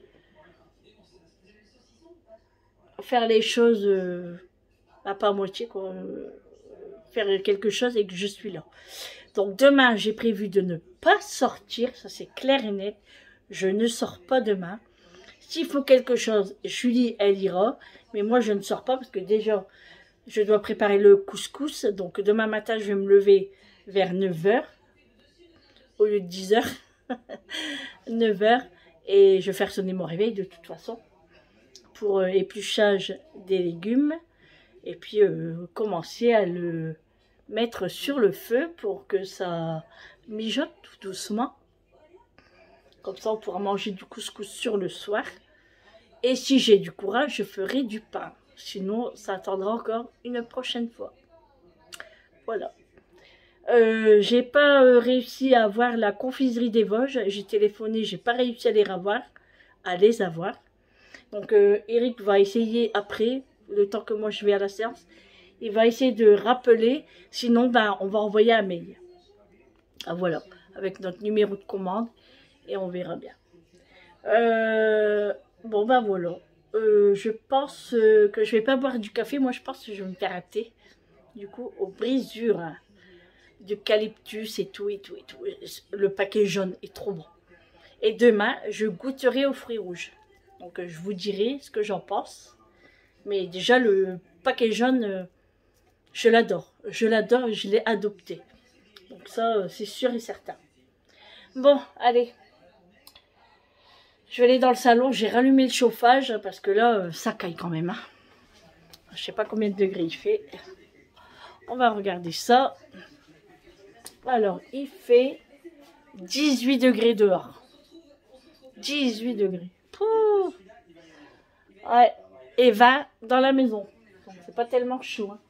pas à moitié, quoi. Faire quelque chose et que je suis là. Donc demain, j'ai prévu de ne pas sortir. Ça, c'est clair et net. Je ne sors pas demain. S'il faut quelque chose, Julie, elle ira. Mais moi, je ne sors pas parce que déjà... Je dois préparer le couscous. Donc, demain matin, je vais me lever vers 9 h. Au lieu de 10 h. 9 h. Et je vais faire sonner mon réveil de toute façon. Pour épluchage des légumes. Et puis, commencer à le mettre sur le feu pour que ça mijote tout doucement. Comme ça, on pourra manger du couscous sur le soir. Et si j'ai du courage, je ferai du pain. Sinon, ça attendra encore une prochaine fois. Voilà. J'ai pas réussi à avoir la confiserie des Vosges. J'ai téléphoné, j'ai pas réussi à les avoir. Donc, Eric va essayer après, le temps que moi je vais à la séance. Il va essayer de rappeler. Sinon, ben, on va envoyer un mail. Ah, voilà. Avec notre numéro de commande. Et on verra bien. Bon, ben voilà. Je pense que je vais pas boire du café. Moi, je pense que je vais me faire un thé. Du coup, aux brisures hein, d'eucalyptus et tout, et tout, et tout. Le paquet jaune est trop bon. Et demain, je goûterai aux fruits rouges. Donc, je vous dirai ce que j'en pense. Mais déjà, le paquet jaune, je l'adore. Je l'adore et je l'ai adopté. Donc ça, c'est sûr et certain. Bon, allez. Je vais aller dans le salon, j'ai rallumé le chauffage parce que là, ça caille quand même. Hein. Je sais pas combien de degrés il fait. On va regarder ça. Alors, il fait 18 degrés dehors. 18 degrés. Pouh. Ouais. Et 20 dans la maison. Donc, c'est pas tellement chaud. Hein.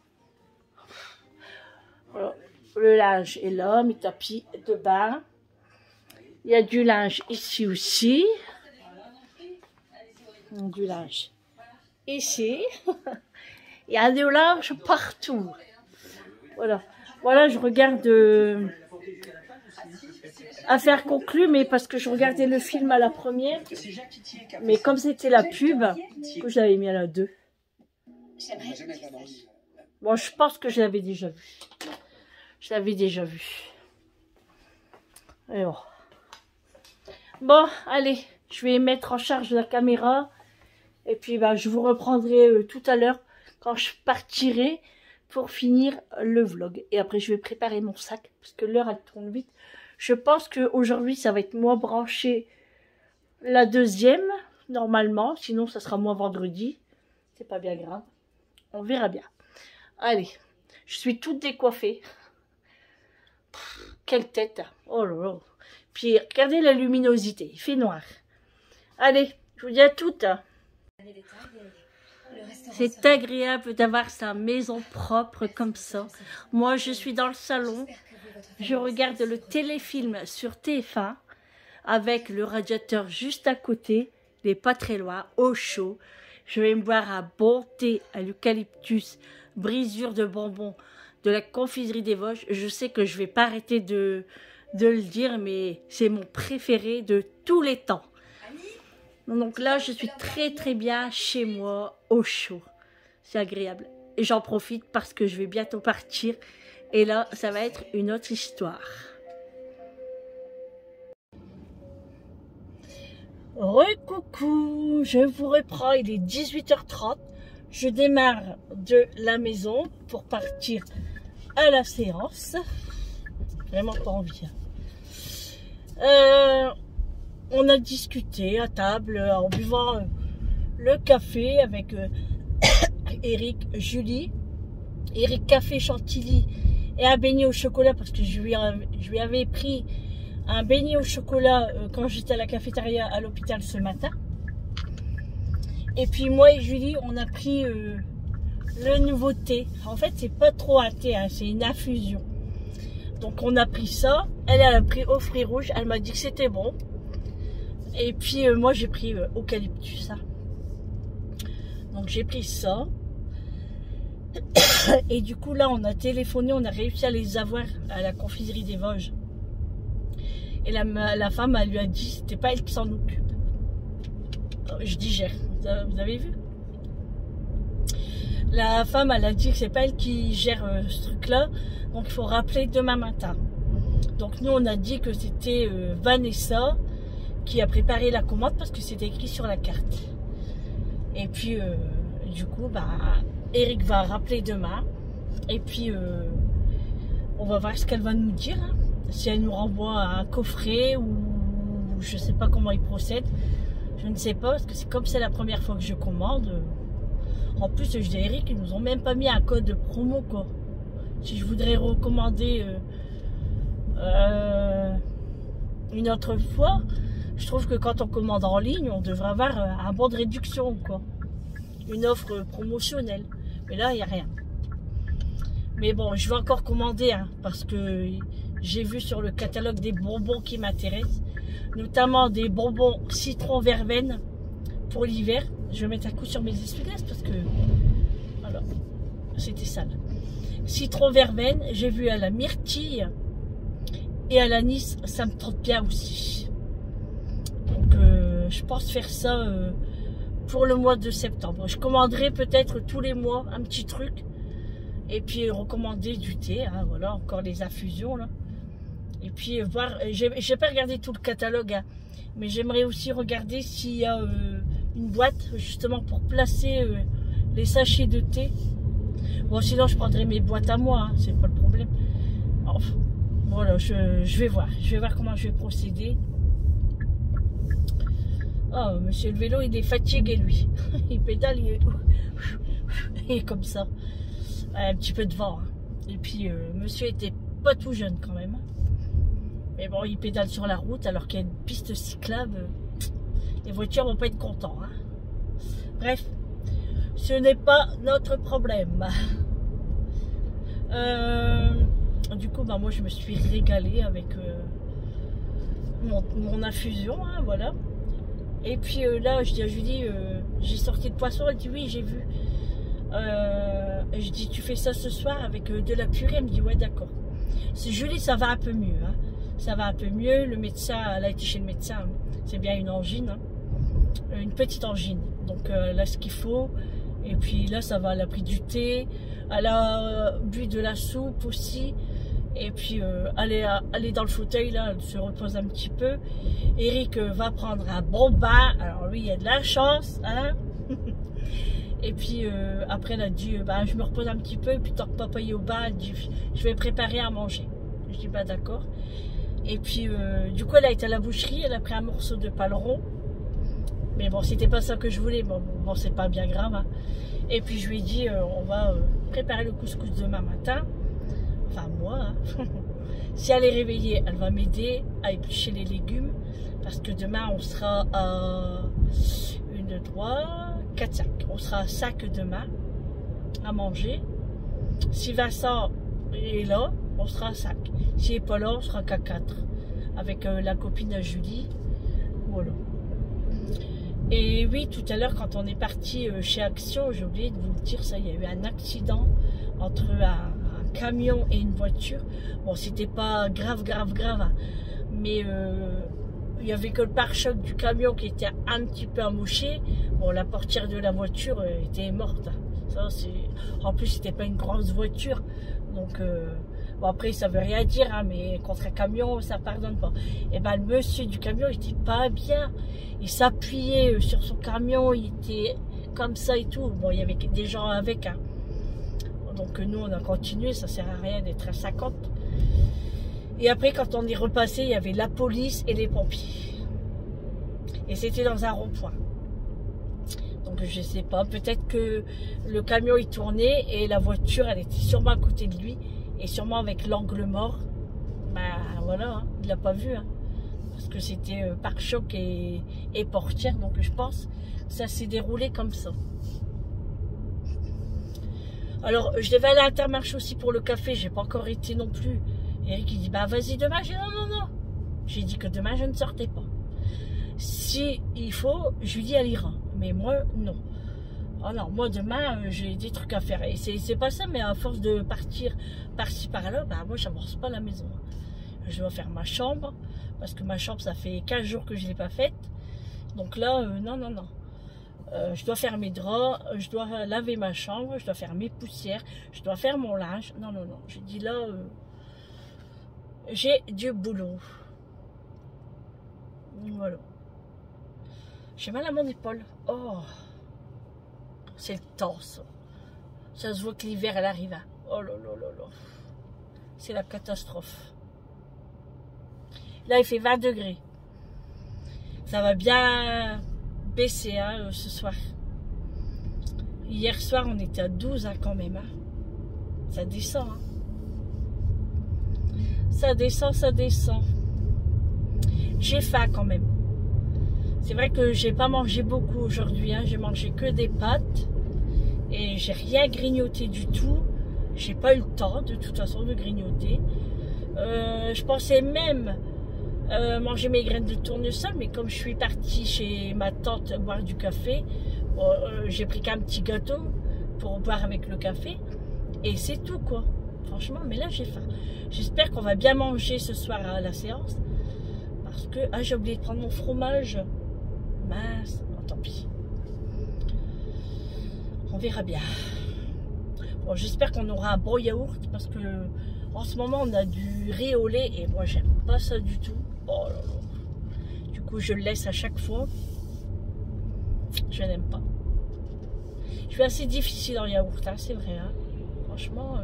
Voilà. Le linge est là, mes tapis de bain. Il y a du linge ici aussi. Du linge ici. Il y a du linge partout. Voilà. Voilà, je regarde Affaires conclues, mais parce que je regardais le film à la première. Mais comme c'était la pub, que j'avais mis à la 2. Bon, je pense que je l'avais déjà vu. Je l'avais déjà vu. Et bon. Bon, allez, je vais mettre en charge la caméra. Et puis, bah, je vous reprendrai tout à l'heure quand je partirai pour finir le vlog. Et après, je vais préparer mon sac parce que l'heure, elle tourne vite. Je pense qu'aujourd'hui, ça va être moi branché la deuxième, normalement. Sinon, ça sera moi vendredi. C'est pas bien grave. On verra bien. Allez, je suis toute décoiffée. Pff, quelle tête. Oh là là. Puis, regardez la luminosité. Il fait noir. Allez, je vous dis à toutes. C'est agréable d'avoir sa maison propre comme ça. Moi, je suis dans le salon, je regarde le téléfilm sur TF1 avec le radiateur juste à côté, il n'est pas très loin, au chaud. Je vais me boire un bon thé à l'eucalyptus, brisure de bonbons, de la confiserie des Vosges. Je sais que je ne vais pas arrêter de le dire, mais c'est mon préféré de tous les temps. Donc là, je suis très bien chez moi, au chaud. C'est agréable. Et j'en profite parce que je vais bientôt partir. Et là, ça va être une autre histoire. Recoucou, je vous reprends, il est 18h30. Je démarre de la maison pour partir à la séance. Vraiment pas envie. On a discuté à table en buvant le café avec Eric, Julie, Eric café chantilly et un beignet au chocolat parce que je lui avais pris un beignet au chocolat quand j'étais à la cafétéria à l'hôpital ce matin. Et puis moi et Julie, on a pris le nouveau thé. En fait, c'est pas trop un thé, hein, c'est une infusion. Donc on a pris ça. Elle a pris aux fruits rouges. Elle m'a dit que c'était bon. Et puis moi j'ai pris eucalyptus. Hein. Donc j'ai pris ça. Et du coup là on a téléphoné, on a réussi à les avoir à la confiserie des Vosges. Et la femme elle lui a dit c'était pas elle qui s'en occupe. Je digère. Vous avez vu? La femme elle a dit que c'est pas elle qui gère ce truc là. Donc il faut rappeler demain matin. Donc nous on a dit que c'était Vanessa qui a préparé la commande parce que c'était écrit sur la carte. Et puis du coup bah Eric va rappeler demain et puis on va voir ce qu'elle va nous dire, hein. Si elle nous renvoie un coffret ou je sais pas comment il procède, je ne sais pas parce que c'est comme c'est la première fois que je commande. En plus je dis à Eric, ils nous ont même pas mis un code de promo quoi. Si je voudrais recommander une autre fois, je trouve que quand on commande en ligne, on devrait avoir un bon de réduction, quoi. Une offre promotionnelle. Mais là, il n'y a rien. Mais bon, je vais encore commander, hein, parce que j'ai vu sur le catalogue des bonbons qui m'intéressent, notamment des bonbons citron verveine pour l'hiver. Je vais mettre un coup sur mes essuie-glaces parce que voilà, c'était sale. Citron verveine, j'ai vu à la myrtille et à l'anis, ça me tente bien aussi. Donc je pense faire ça pour le mois de septembre. Je commanderai peut-être tous les mois un petit truc et puis recommander du thé, hein, voilà, encore les infusions là. Et puis voir, j'ai pas regardé tout le catalogue, hein, mais j'aimerais aussi regarder s'il y a une boîte justement pour placer les sachets de thé. Bon, sinon je prendrai mes boîtes à moi, hein, c'est pas le problème. Enfin, voilà, je vais voir comment je vais procéder. Oh, monsieur le vélo, il est fatigué lui. Il pédale, il est comme ça. Un petit peu de vent. Hein. Et puis, monsieur était pas tout jeune quand même. Mais bon, il pédale sur la route alors qu'il y a une piste cyclable. Les voitures vont pas être contents. Hein. Bref, ce n'est pas notre problème. Du coup, bah, moi, je me suis régalée avec mon infusion. Hein, voilà. Et puis là, je dis à Julie, j'ai sorti le poisson. Elle dit oui, j'ai vu. Je dis, tu fais ça ce soir avec de la purée? Elle me dit ouais, d'accord. Julie, ça va un peu mieux. Hein. Ça va un peu mieux. Le médecin, elle a été chez le médecin. C'est bien une angine. Hein. Une petite angine. Donc là, ce qu'il faut. Et puis là, ça va. Elle a pris du thé. Elle a bu de la soupe aussi. Et puis elle est dans le fauteuil là, elle se repose un petit peu. Eric va prendre un bon bain. Alors lui, il a de la chance, hein. Et puis après, elle a dit, bah, je me repose un petit peu. Et puis tant que papa est au bain, elle dit, je vais préparer à manger. Je dis, bah d'accord. Et puis du coup, elle a été à la boucherie. Elle a pris un morceau de paleron. Mais bon, c'était pas ça que je voulais. Bon, c'est pas bien grave. Hein. Et puis je lui ai dit, on va préparer le couscous demain matin. Enfin moi, hein. Si elle est réveillée, elle va m'aider à éplucher les légumes parce que demain on sera à 1, 2, 3, 4 sacs. On sera à sac demain à manger. Si Vincent est là, on sera à sac. S'il n'est pas là, on sera qu'à 4. Avec la copine à Julie. Voilà. Et oui, tout à l'heure, quand on est parti chez Action, j'ai oublié de vous le dire, ça, il y a eu un accident entre un camion et une voiture. Bon, c'était pas grave, hein, mais il y avait que le pare-choc du camion qui était un petit peu amouché. Bon, la portière de la voiture était morte. Ça, en plus, c'était pas une grosse voiture, donc bon, après, ça veut rien dire, hein, mais contre un camion, ça pardonne pas. Et ben, le monsieur du camion, il était pas bien. Il s'appuyait sur son camion, il était comme ça et tout. Bon, il y avait des gens avec, hein. Donc nous, on a continué, ça sert à rien d'être à 50. Et après, quand on est repassé, il y avait la police et les pompiers. Et c'était dans un rond-point. Donc je sais pas, peut-être que le camion il tournait et la voiture, elle était sûrement à côté de lui. Et sûrement avec l'angle mort. Ben voilà, hein, il l'a pas vu. Hein, parce que c'était pare-choc et portière. Donc je pense que ça s'est déroulé comme ça. Alors, je devais aller à Intermarché aussi pour le café. J'ai pas encore été non plus. Eric, il dit, bah vas-y demain. J'ai dit, non. J'ai dit que demain, je ne sortais pas. Si il faut, je lui dis, elle ira. Mais moi, non. Alors, moi, demain, j'ai des trucs à faire. Et c'est pas ça, mais à force de partir par-ci, par-là, bah moi, j'avance pas à la maison. Je dois faire ma chambre. Parce que ma chambre, ça fait 15 jours que je l'ai pas faite. Donc là, non. Je dois faire mes draps, je dois laver ma chambre, je dois faire mes poussières, je dois faire mon linge. Non. Je dis là, j'ai du boulot. Voilà. J'ai mal à mon épaule. Oh, c'est le temps, ça. Ça se voit que l'hiver, elle arrive. Hein. Oh là. C'est la catastrophe. Là, il fait 20 degrés. Ça va bien baisser hein, ce soir. Hier soir, on était à 12 hein, quand même. Hein. Ça descend. Hein. Ça descend. J'ai faim quand même. C'est vrai que j'ai pas mangé beaucoup aujourd'hui. Hein. J'ai mangé que des pâtes. Et j'ai rien grignoté du tout. J'ai pas eu le temps de toute façon de grignoter. Je pensais même manger mes graines de tournesol, mais comme je suis partie chez ma tante boire du café, j'ai pris qu'un petit gâteau pour boire avec le café et c'est tout quoi. Franchement, mais là j'ai faim. J'espère qu'on va bien manger ce soir à la séance parce que j'ai oublié de prendre mon fromage. Mince, oh, tant pis. On verra bien. Bon, j'espère qu'on aura un bon yaourt parce que en ce moment on a du riz au lait et moi j'aime pas ça du tout. Oh là là. Du coup je le laisse à chaque fois. Je n'aime pas. Je suis assez difficile en yaourt, hein, c'est vrai. Hein. Franchement.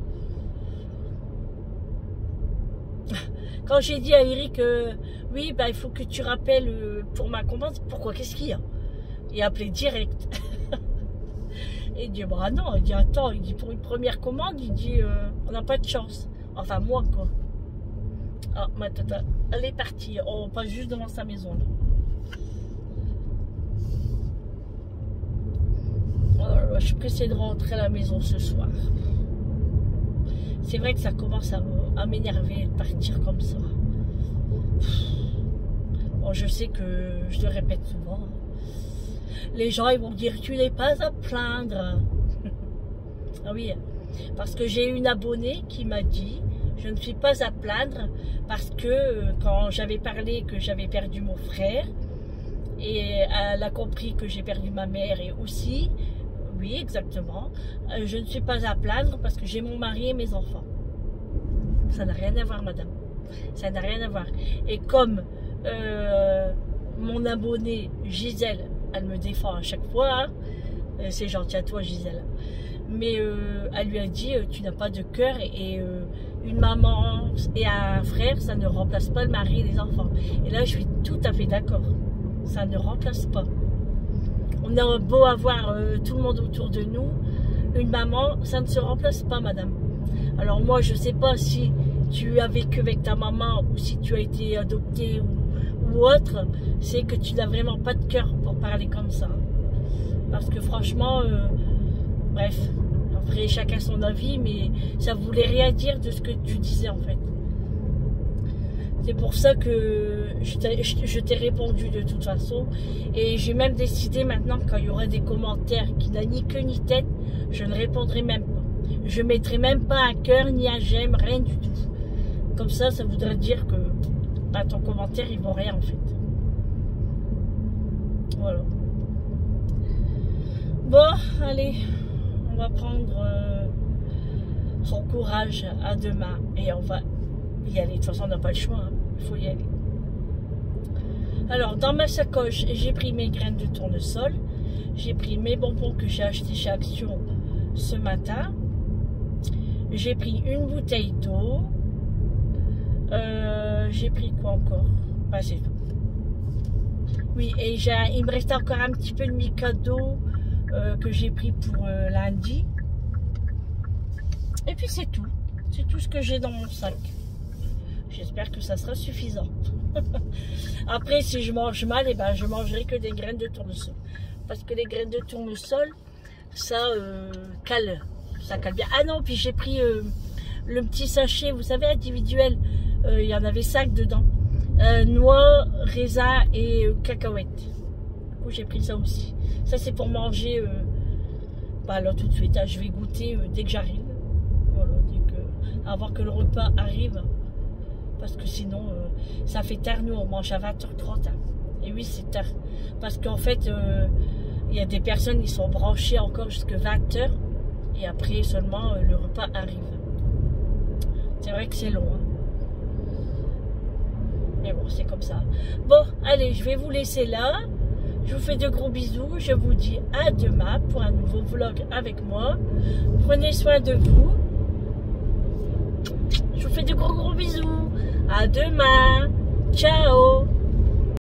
Quand j'ai dit à Eric oui, bah, il faut que tu rappelles pour ma commande, pourquoi, qu'est-ce qu'il y a? Il a appelé direct. Et il dit, bah non, il dit, attends, il dit, pour une première commande, il dit, on n'a pas de chance. Enfin, moi, quoi. Ah, ma tata, elle est partie. On passe juste devant sa maison, là. Alors, je suis pressée de rentrer à la maison ce soir. C'est vrai que ça commence à m'énerver de partir comme ça. Bon, je sais que je le répète souvent. Les gens ils vont dire tu n'es pas à plaindre. Ah oui, parce que j'ai une abonnée qui m'a dit je ne suis pas à plaindre parce que quand j'avais parlé que j'avais perdu mon frère et elle a compris que j'ai perdu ma mère et aussi, oui exactement, je ne suis pas à plaindre parce que j'ai mon mari et mes enfants. Ça n'a rien à voir madame, ça n'a rien à voir. Et comme mon abonnée Gisèle, elle me défend à chaque fois, hein. C'est gentil à toi Gisèle, mais elle lui a dit tu n'as pas de cœur et une maman et un frère ça ne remplace pas le mari et les enfants. Et là je suis tout à fait d'accord, ça ne remplace pas. On a beau avoir tout le monde autour de nous, une maman ça ne se remplace pas madame. Alors moi je sais pas si tu as vécu avec ta maman ou si tu as été adoptée ou autre, c'est que tu n'as vraiment pas de cœur pour parler comme ça. Parce que franchement, bref, après chacun son avis, mais ça voulait rien dire de ce que tu disais en fait. C'est pour ça que je t'ai répondu de toute façon. Et j'ai même décidé maintenant, quand il y aura des commentaires qui n'ont ni queue ni tête, je ne répondrai même pas. Je ne mettrai même pas un cœur, ni un j'aime, rien du tout. Comme ça, ça voudrait dire que bah, ton commentaire, il vaut rien en fait. Voilà. Bon, allez, on va prendre son courage à deux mains et on va y aller. De toute façon, on n'a pas le choix, hein. Il faut y aller. Alors, dans ma sacoche, j'ai pris mes graines de tournesol. J'ai pris mes bonbons que j'ai achetés chez Action ce matin. J'ai pris une bouteille d'eau. J'ai pris quoi encore? Bah, c'est tout. Oui, et il me reste encore un petit peu de Mikado que j'ai pris pour lundi. Et puis c'est tout. C'est tout ce que j'ai dans mon sac. J'espère que ça sera suffisant. Après, si je mange mal, eh ben, je mangerai que des graines de tournesol. Parce que les graines de tournesol, ça cale. Ça cale bien. Ah non, puis j'ai pris le petit sachet, vous savez, individuel. Il y en avait 5 dedans. Noix, raisin et cacahuètes. Du coup, j'ai pris ça aussi. Ça, c'est pour manger bah, là tout de suite. Hein, je vais goûter dès que j'arrive. Voilà, avant que le repas arrive. Parce que sinon, ça fait tard. Nous, on mange à 20h30. Hein. Et oui, c'est tard. Parce qu'en fait, il y a des personnes qui sont branchées encore jusqu'à 20h. Et après, seulement, le repas arrive. C'est vrai que c'est long. Hein. Mais bon, c'est comme ça. Bon, allez, je vais vous laisser là. Je vous fais de gros bisous. Je vous dis à demain pour un nouveau vlog avec moi. Prenez soin de vous. Je vous fais de gros bisous. À demain. Ciao.